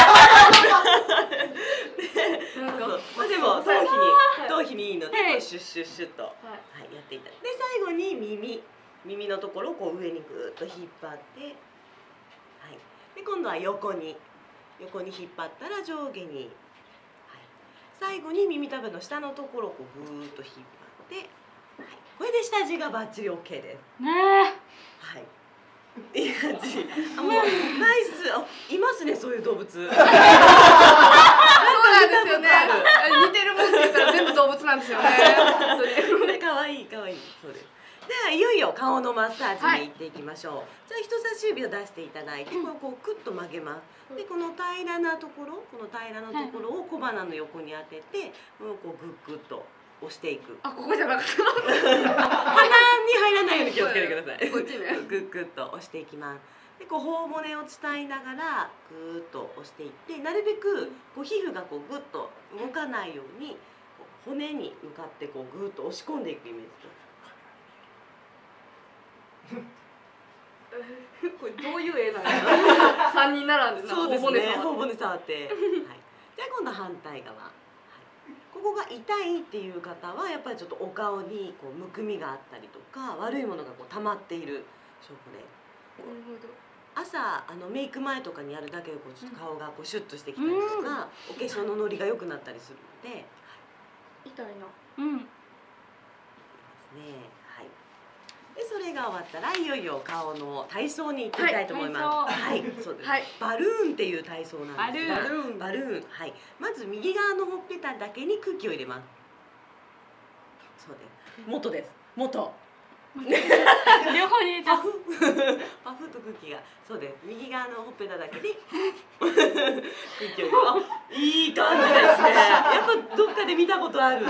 でも頭皮にいいのでシュッシュッシュッと、はい、やっていただいて、最後に耳のところをこう上にぐーっと引っ張って、はい、で今度は横に引っ張ったら上下に、はい、最後に耳たぶの下のところをこうぐーっと引っ張って、はい、これで下地がバッチリ OK です。 ね。 はい。いい感じ。あ、もうナイス。あ、いますね、そういう動物。 そうなんですよね。似てるもんって言ったら全部動物なんですよね。本当に。 可愛い可愛い。そうです。ではいよいよ顔のマッサージに行っていきましょう。じゃあ人差し指を出していただいて、これをこうクッと曲げます。でこの平らなところ、を小鼻の横に当てて、これをこうグッグッと押していく。 あ、ここじゃなかった。 鼻に入らないように気をつけてください。 こっちね。 グッグッと押していきます。でこう頬骨を伝いながらグーッと押していって、なるべくこう皮膚がこうグッと動かないように骨に向かってこうグーッと押し込んでいくイメージです。 これどういう絵なの？三人並んでそうですね。頬骨触って。はい。じゃあ今度反対側。ここが痛いっていう方はやっぱりちょっとお顔にこうむくみがあったりとか悪いものがこう溜まっている証拠で。 なるほど。 朝メイク前とかにやるだけでこうちょっと顔がこうシュッとしてきたりとか、お化粧のノリが良くなったりするので。 痛いな。 うん。 ですね。はい。でそれが終わったらいよいよ顔の体操に行ってみたいと思います。はい、そうです。バルーンっていう体操なんですが、バルーン、はい。まず右側のほっぺただけに空気を入れます。そうです。元です。元。 両方に入れちゃう。 パフと空気が、そうです。右側のほっぺただけで空気を入れて、いい感じですね。やっぱどっかで見たことある。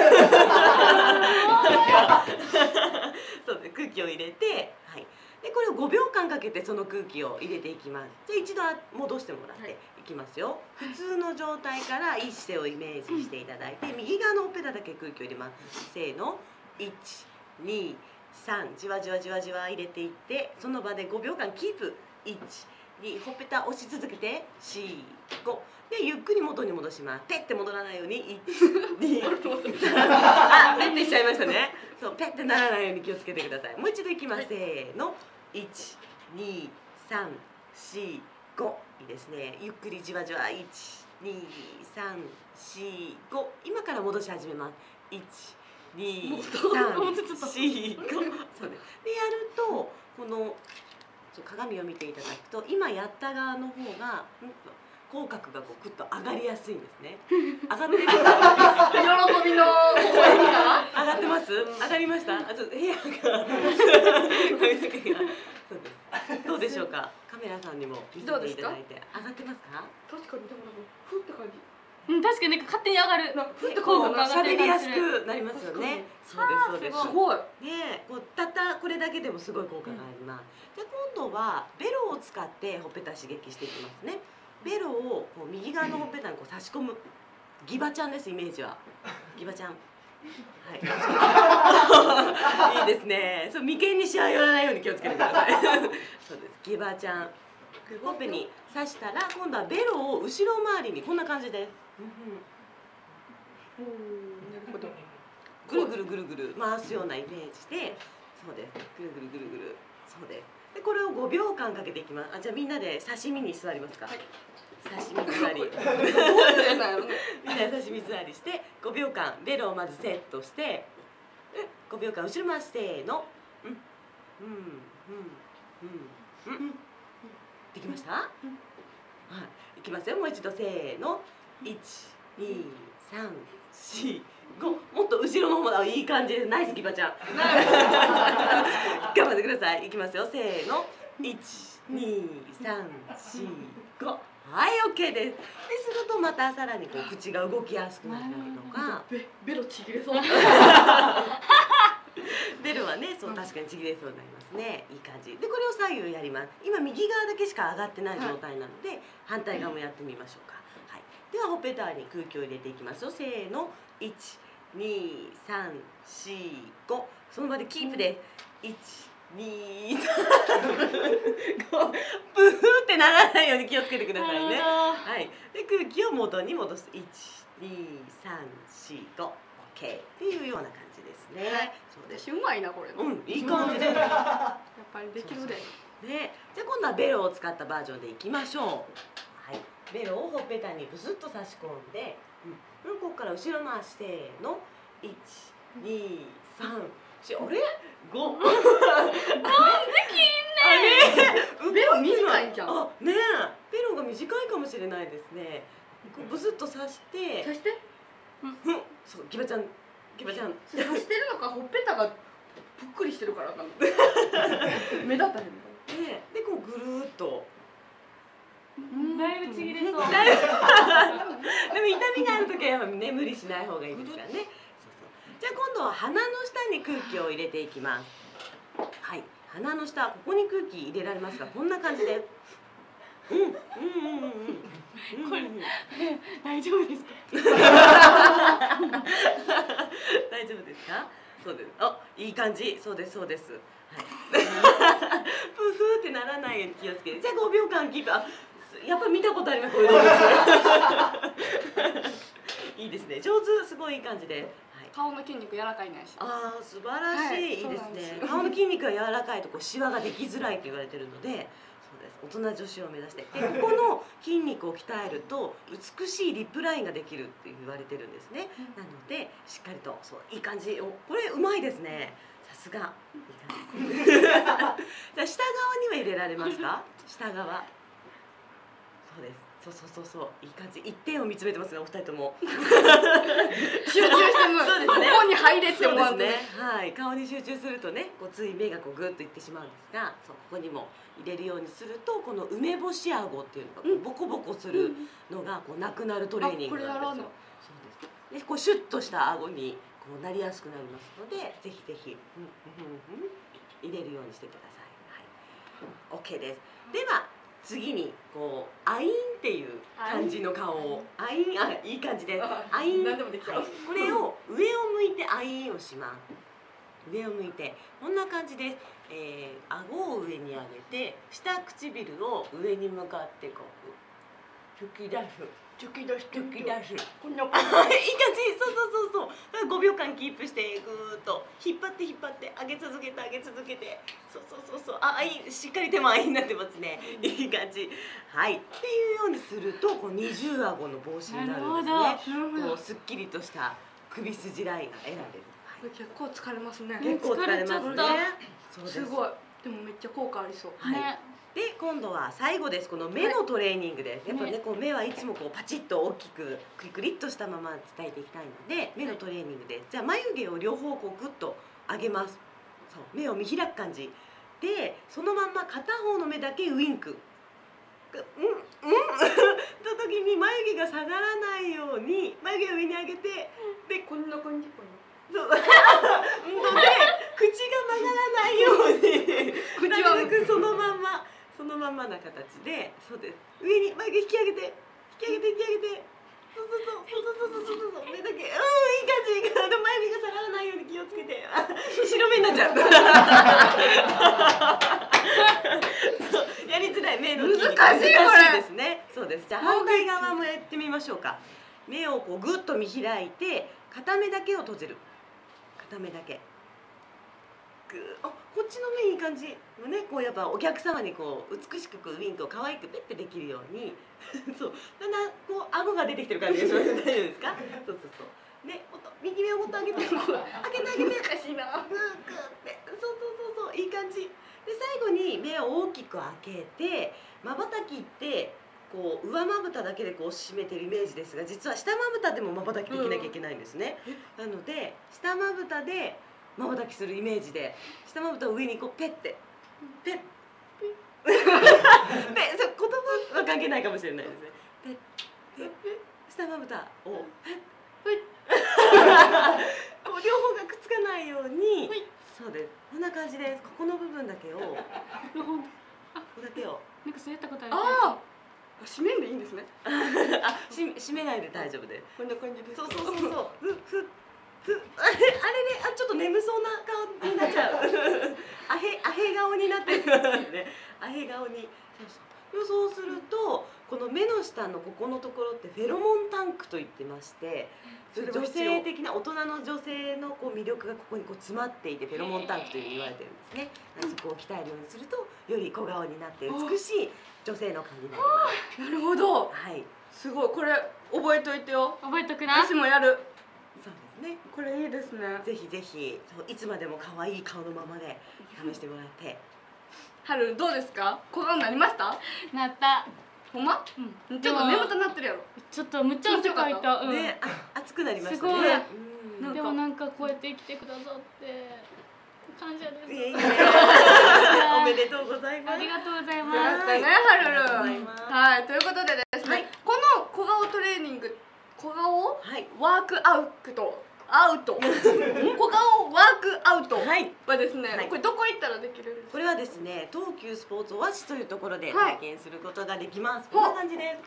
そうです、空気を入れて、はい。でこれを5秒間かけてその空気を入れていきます。じゃあ一度戻してもらっていきますよ。普通の状態からいい姿勢をイメージしていただいて、右側のほっぺただけ空気を入れます。せーの、1、2、3、じわじわじわじわ入れていって、その場で5秒間キープ。1、2、ほっぺた押し続けて、4、5でゆっくり元に戻します。ペッて戻らないように、1、2、3、あ、ペッてしちゃいましたね。そう、ペッてならないように気をつけてください。もう一度いきます。せーの、1、2、3、4、5。いいですね。ゆっくりじわじわ、1、2、3、4、5。今から戻し始めます。1、2、3、4、5。そうです。でやるとこの鏡を見ていただくと、今やった側の方が口角がこうクッと上がりやすいんですね。上がってる。喜びの微笑みが上がってます？上がりました？あ、ちょっと部屋が髪の毛がそうです。どうでしょうか？カメラさんにも見せていただいて上がってますか？ 確かにでもなんかふって感じ。 うん、確かになんか勝手に上がる。 ふってこうこう喋りやすくなりますよね。そうですそうです。 すごい。 ね、こうたったこれだけでもすごい効果があります。じゃあ今度はベロを使ってほっぺた刺激していきますね。ベロをこう右側のほっぺたにこう差し込む。ギバちゃんです、イメージは。ギバちゃん。はい。いいですね。そう、眉間にしわ寄らないように気をつけてください。そうです。ギバちゃん。ほっぺに刺したら、今度はベロを後ろ回りにこんな感じです。ぐるぐるぐるぐる回すようなイメージで、そうです。ぐるぐるぐるぐる。そうです。でこれを5秒間かけていきます。あ、じゃあみんなで刺身に座りますか。はい、刺身座り。みんなで刺身座りして5秒間ベロをまずセットして、5秒間後ろ回し、せーの。できました？はい。いきますよ。もう一度せーの。1、2、3、4、5。もっと後ろの方まで、いい感じです。ナイスギバちゃん。頑張ってください。いきますよ。せーの。1、2、3、4、5。はい、OK です。でするとまたさらにこう口が動きやすくなったりとか。 ベロちぎれそう。 ベルはね、そう確かにちぎれそうになりますね。いい感じでこれを左右やります。今右側だけしか上がってない状態なので、反対側もやってみましょうか。はい、ではほっぺたに空気を入れていきますよ。せーの。1、2、3、4、5。その場でキープです。1、2、3、5。ブーってならないように気をつけてくださいね。はい、で空気を元に戻す。1、2、3、4、5。OK っていうような感じですね。はい、そうです。 うまいなこれ。 いい感じで。 やっぱりできるで。 ね、じゃあ今度はベロを使ったバージョンでいきましょう。はい、ベロをほっぺたにブスッと差し込んで、ここから後ろ回し、せーの。1、2、3、4、あれ？5。なんで切んねん。ベロ短いんじゃん。 あ、ねえ、ベロが短いかもしれないですね。こうブスッと刺して。 刺して。 そう、ギバちゃん。ギバちゃん。 刺してるのか、ほっぺたがぷっくりしてるからかな。目立たへんの。 ね、でこうぐるーっと。 だいぶちぎれそう。でも痛みがある時はやっぱね、無理しない方がいいですからね。そうそう。じゃあ今度は鼻の下に空気を入れていきます。はい、鼻の下、ここに空気入れられますか？こんな感じで。これ大丈夫ですか？大丈夫ですか？そうです。あ、いい感じ。そうですそうです。はい。プフってならないように気をつけて。じゃあ5秒間キープ。あ、やっぱり見たことあります。こういう動物。いいですね。上手、すごいいい感じで。 顔の筋肉柔らかいないし。 ああ、素晴らしい。いいですね。顔の筋肉が柔らかいとこうシワができづらいと言われてるので。大人女子を目指して、でここの筋肉を鍛えると美しいリップラインができるって言われてるんですね。なのでしっかりと、そう、いい感じ。お、これうまいですね。さすが。じゃあ下側には入れられますか？下側。そうです。 いい感じ。一点を見つめてますね、お二人とも。 集中してもそうですねここに入れって思わずそうですね。はい、顔に集中するとね、こうつい目がこうグッといってしまうんですが、そうここにも入れるようにすると、この梅干し顎っていうのがこうボコボコするのがこうなくなるトレーニングなんですよ。そうです。で、こうシュッとした顎にこうなりやすくなりますので、ぜひぜひ入れるようにしてください。はい、OK です。では。次にこうアインっていう感じの顔をアイン、いい感じです。アイン、 何でもできちゃう。 これを上を向いてアインをします。上を向いてこんな感じです。顎を上に上げて下唇を上に向かってこう吹き出す。 こんな感じ。 いい感じ。そう。5秒間キープしてぐーっと引っ張って上げ続けて。そう。いい、しっかり手もアイになってますね。いい感じ。はい。っていうようにするとこう二重顎の帽子になるんですね。こうすっきりとした首筋ラインが得られる。 結構疲れますね。 結構疲れますね。 すごい。でもめっちゃ効果ありそう。 はい。で今度は最後です。この目のトレーニングです。やっぱねこう目はいつもこうパチッと大きくクリクリっとしたまま伝えていきたいので目のトレーニングです。じゃあ眉毛を両方こうグッと上げます。そう目を見開く感じでそのまんま片方の目だけウインク。の時に眉毛が下がらないように眉毛を上に上げてでこんな感じ。 そうで口が曲がらないように口はそのまんまな形でそうです上に眉毛引き上げてそう目だけいい感じで眉毛が下がらないように気をつけて白目になっちゃうやりづらい目の筋肉難しいこれですね。そうです。じゃあ反対側もやってみましょうか。目をこうグッと見開いて片目だけを閉じる。片目だけこっちの目いい感じね。こうやっぱお客様にこう美しくウインクを可愛くペッてできるようにそうだんだんこう顎が出てきてる感じがします。大丈夫ですか？そうで右目をもっと上げて開けて難しいな。 グーってそういい感じで最後に目を大きく開けてまばたきってこう上まぶただけでこう締めてるイメージですが実は下まぶたでもまばたきできなきゃいけないんですね。なので下まぶたでまばたきするイメージで下まぶたを上にこうペッてペッそう言葉は関係ないかもしれないですね。ペッ下まぶたをペッこう両方がくっつかないようにそうですこんな感じです。ここの部分だけをここだけをなんかそうやったことある。 ああ閉めんでいいんですね。 閉めないで大丈夫です。 こんな感じです。 そうあれねちょっと眠そうな顔になっちゃうアヘ顔になってるね。アヘ顔にそうするとこの目の下のここのところってフェロモンタンクと言ってまして女性的な大人の女性のこう魅力がここにこう詰まっていてフェロモンタンクという言われてるんですね。そこを鍛えるようにするとより小顔になって美しい女性の顔になります。 なるほど。 はい。 すごいこれ覚えといてよ。 覚えとくな。 私もやる。 そうですね。 これいいですね。 ぜひぜひいつまでも可愛い顔のままで試してもらって。 はるどうですか？小顔になりました？ なった。 ほんま？ うん。 ちょっと目元なってるやろ。 ちょっとむっちゃ汗かいた。 ね、熱くなりましたね。 すごい。 でもなんかこうやって生きてくださって感謝です。 おめでとうございます。 ありがとうございます。 やったね、はるる。はい、ということでですね、この小顔トレーニング、小顔ワークアウト。小顔ワークアウトはですね、これどこ行ったらできるんですか？ これはですね、東急スポーツオアシスというところで体験することができます。こんな感じです。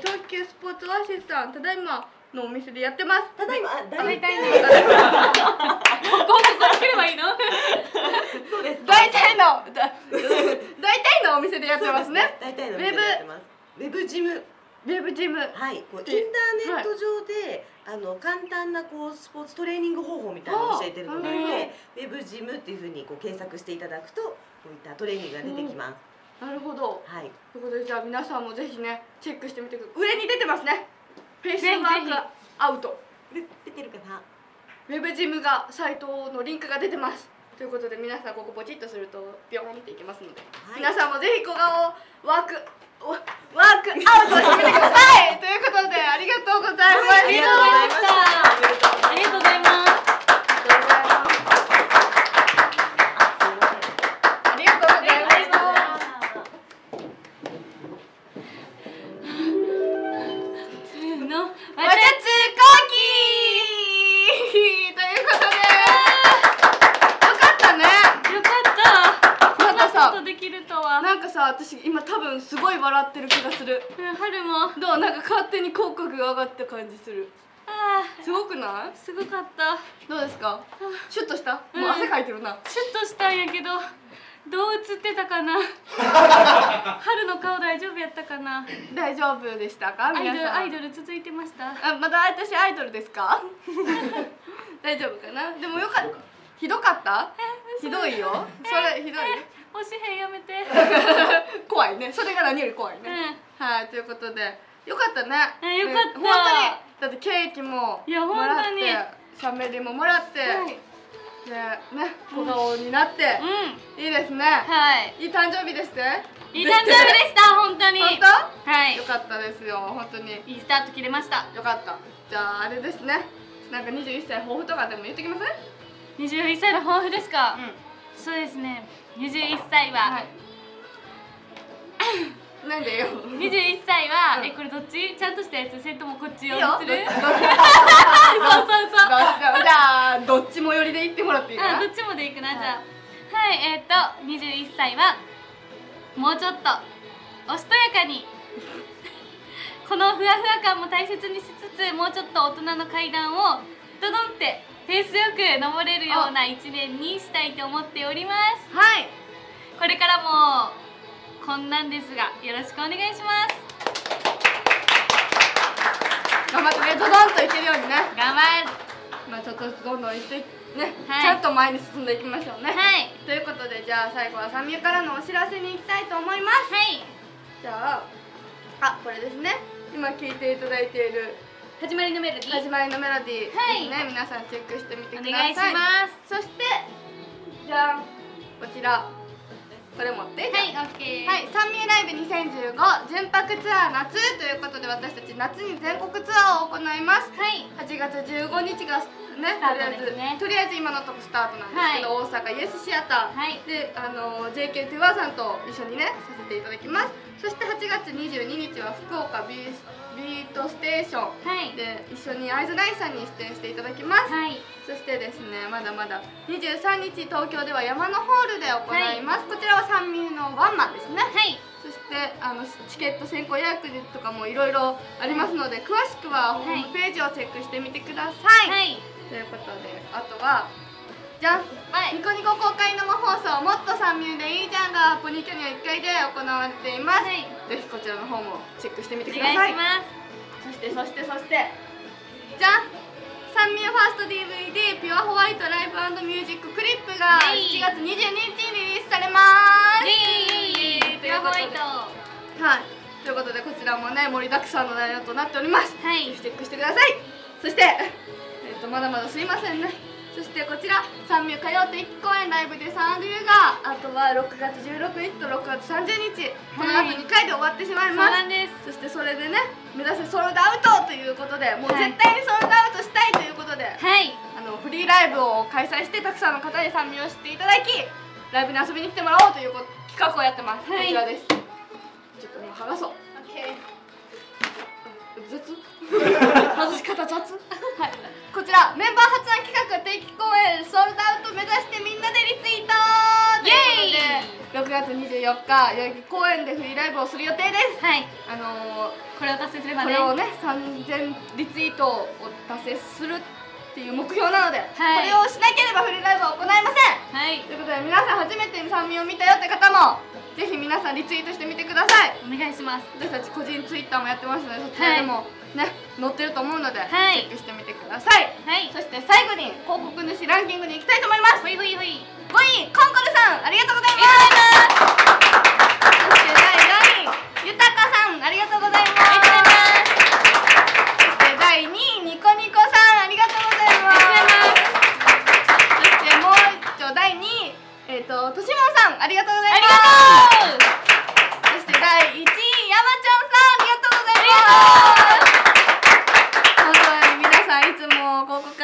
東急スポーツオアシスさん、ただいまのお店でやってます。 ただいま、 大体の。ここ来ればいいの？ そうです。大体のお店でやってますね。 大体のお店でやってます。ウェブジム。 はい、こうインターネット上で簡単なこうスポーツトレーニング方法みたいなのを教えてるので、ウェブジムっていうふうにこう検索していただくとこういったトレーニングが出てきます。 なるほど。 はい。 ということでじゃあ皆さんもぜひねチェックしてみてください。上に出てますね。フェイスワークアウト。 出てるかな。 ウェブジムがサイトのリンクが出てます。 ということで皆さんここポチッとするとビョーンっていきますので、 はい、 皆さんもぜひ小顔をワークアウトしてみてくださいということでありがとうございます。 ありがとうございました。ありがとうございます。 ありがとうございます。 のわちゃつこうきということでよかったね。 よかった。 なんかさ、 ことできるとは。 なんかさ、私今多分すごい笑ってる気がする。 春もどう？なんか勝手に口角が上がった感じする。すごくない？ すごかった。 どうですか？シュッとした？もう汗かいてるな。 シュッとしたんやけど、どう映ってたかな。春の顔大丈夫やったかな。 大丈夫でしたか？皆さん。 アイドル続いてました。 あ、まだ私アイドルですか？大丈夫かな？でもよかった。ひどかった？ひどいよ。それひどい。 押しへんやめて。 怖いね。それが何より怖いね。はい、ということでよかったね。 よかった。 本当にだってケーキももらって、シャンメリーももらって、でね小顔になって、いいですね。はい。いい誕生日ですね。 いい誕生日でした。本当に。 本当？はい。よかったですよ。本当に。 いいスタート切れました。 よかった。じゃああれですね。なんか21歳抱負とかでも言ってきます ？21歳の抱負ですか？そうですね。21歳は。 なんでよ。 21歳はこれどっち？ちゃんとしたやつ？それともこっちをする？そうそうそう。 じゃあどっちも寄りで言ってもらっていいかな？ どっちもでいくな。じゃあはい21歳はもうちょっとおしとやかにこのふわふわ感も大切にしつつ、もうちょっと大人の階段をドドンってペースよく登れるような1年にしたいと思っております。はい。これからもこんなんですがよろしくお願いします。 頑張ってね、ドドンといけるようにね。 頑張る。 まあちょっとどんどんいってね、ちゃんと前に進んでいきましょうね。はい。ということでじゃあ最後はサミュからのお知らせに行きたいと思います。はい。じゃあこれですね。今聴いていただいている始まりのメロディー。始まりのメロディーですね。皆さんチェックしてみてください。お願いします。そしてじゃんこちら。これ持ってはい、オッケー。はい、サンミューライブ2015純白ツアー夏ということで私たち夏に全国ツアーを行います。はい。8月15日がね、とりあえず今のとこスタートなんですけど、大阪イエスシアターでJK トゥワさんと一緒にねさせていただきます。そして8月22日は福岡ビートステーションで一緒にアイズナインさんに出演していただきます。そしてですね、まだまだ23日東京では山のホールで行います。こちらはサンミュのワンマンですね。そしてチケット先行予約とかもいろいろありますので、詳しくはホームページをチェックしてみてください。ということで、あとはじゃん、ニコニコ公開生放送もっとサンミュでいいじゃんがポニーキャニオン1階で行われています。ぜひこちらの方もチェックしてみてください。そしてじゃん、サンミュファースト DVD ピュアホワイトライブ&ミュージッククリップが7月22日にリリースされます。ピュアホワイト。はい。ということでこちらもね盛りだくさんの内容となっております。ぜひチェックしてください。そしてまだまだすいませんね。そしてこちらサンミュ歌謡定期公演ライブでサンリュがあとは6月16日と6月30日この後2回で終わってしまいます。そしてそれでね目指せソールドアウトということでもう絶対にソールドアウトしたいということで、フリーライブを開催してたくさんの方にサンミュを知っていただきライブに遊びに来てもらおうという企画をやってます。こちらです。ちょっともう剥がそう。外し方雑。はい。こちらメンバー発案企画定期公演ソールドアウト目指してみんなでリツイートということで6月24日代々木公園でフリーライブをする予定です。はい。これを達成すればね。これをね3000リツイートを達成するっていう目標なので、これをしなければフリーライブは行いません。はい。ということで皆さん初めてサンミを見たよって方もぜひ皆さんリツイートしてみてください。お願いします。私たち個人ツイッターもやってますのでそちらでもね載ってると思うのでチェックしてみてください。そして最後に広告主ランキングに行きたいと思います。5位コンコルさんありがとうございます。そして第4位ゆたかさんありがとうございます。そして第2位ニコニコさんありがとうございます。そしてもう一丁第2位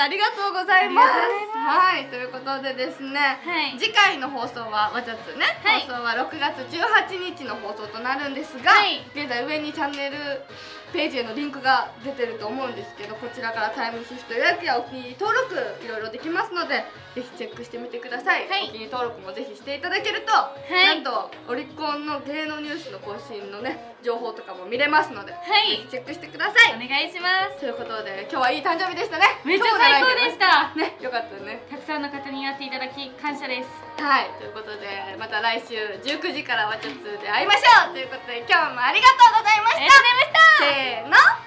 ありがとうございます。 ありがとうございます。 はい、ということでですね、 はい次回の放送はわちゃつね、 はい放送は6月18日の放送となるんですが、 はい現在上にチャンネルページへのリンクが出てると思うんですけど、こちらからタイムシフト予約やお気に入り登録いろいろできますので、ぜひチェックしてみてください。 はいお気に入り登録もぜひしていただけると、 いなんとオリコンの芸能ニュースの更新のね情報とかも見れますので、 はいぜひチェックしてくださおい。 願いします。 ということで今日はいい誕生日でしたね。 めっちゃ最高でした。 ね、よかったね。 たくさんの方にやっていただき感謝です。 はい、ということでまた来週19時からわちゃつで会いましょうということで、今日もありがとうございました。 ありがとうございました。 せーの。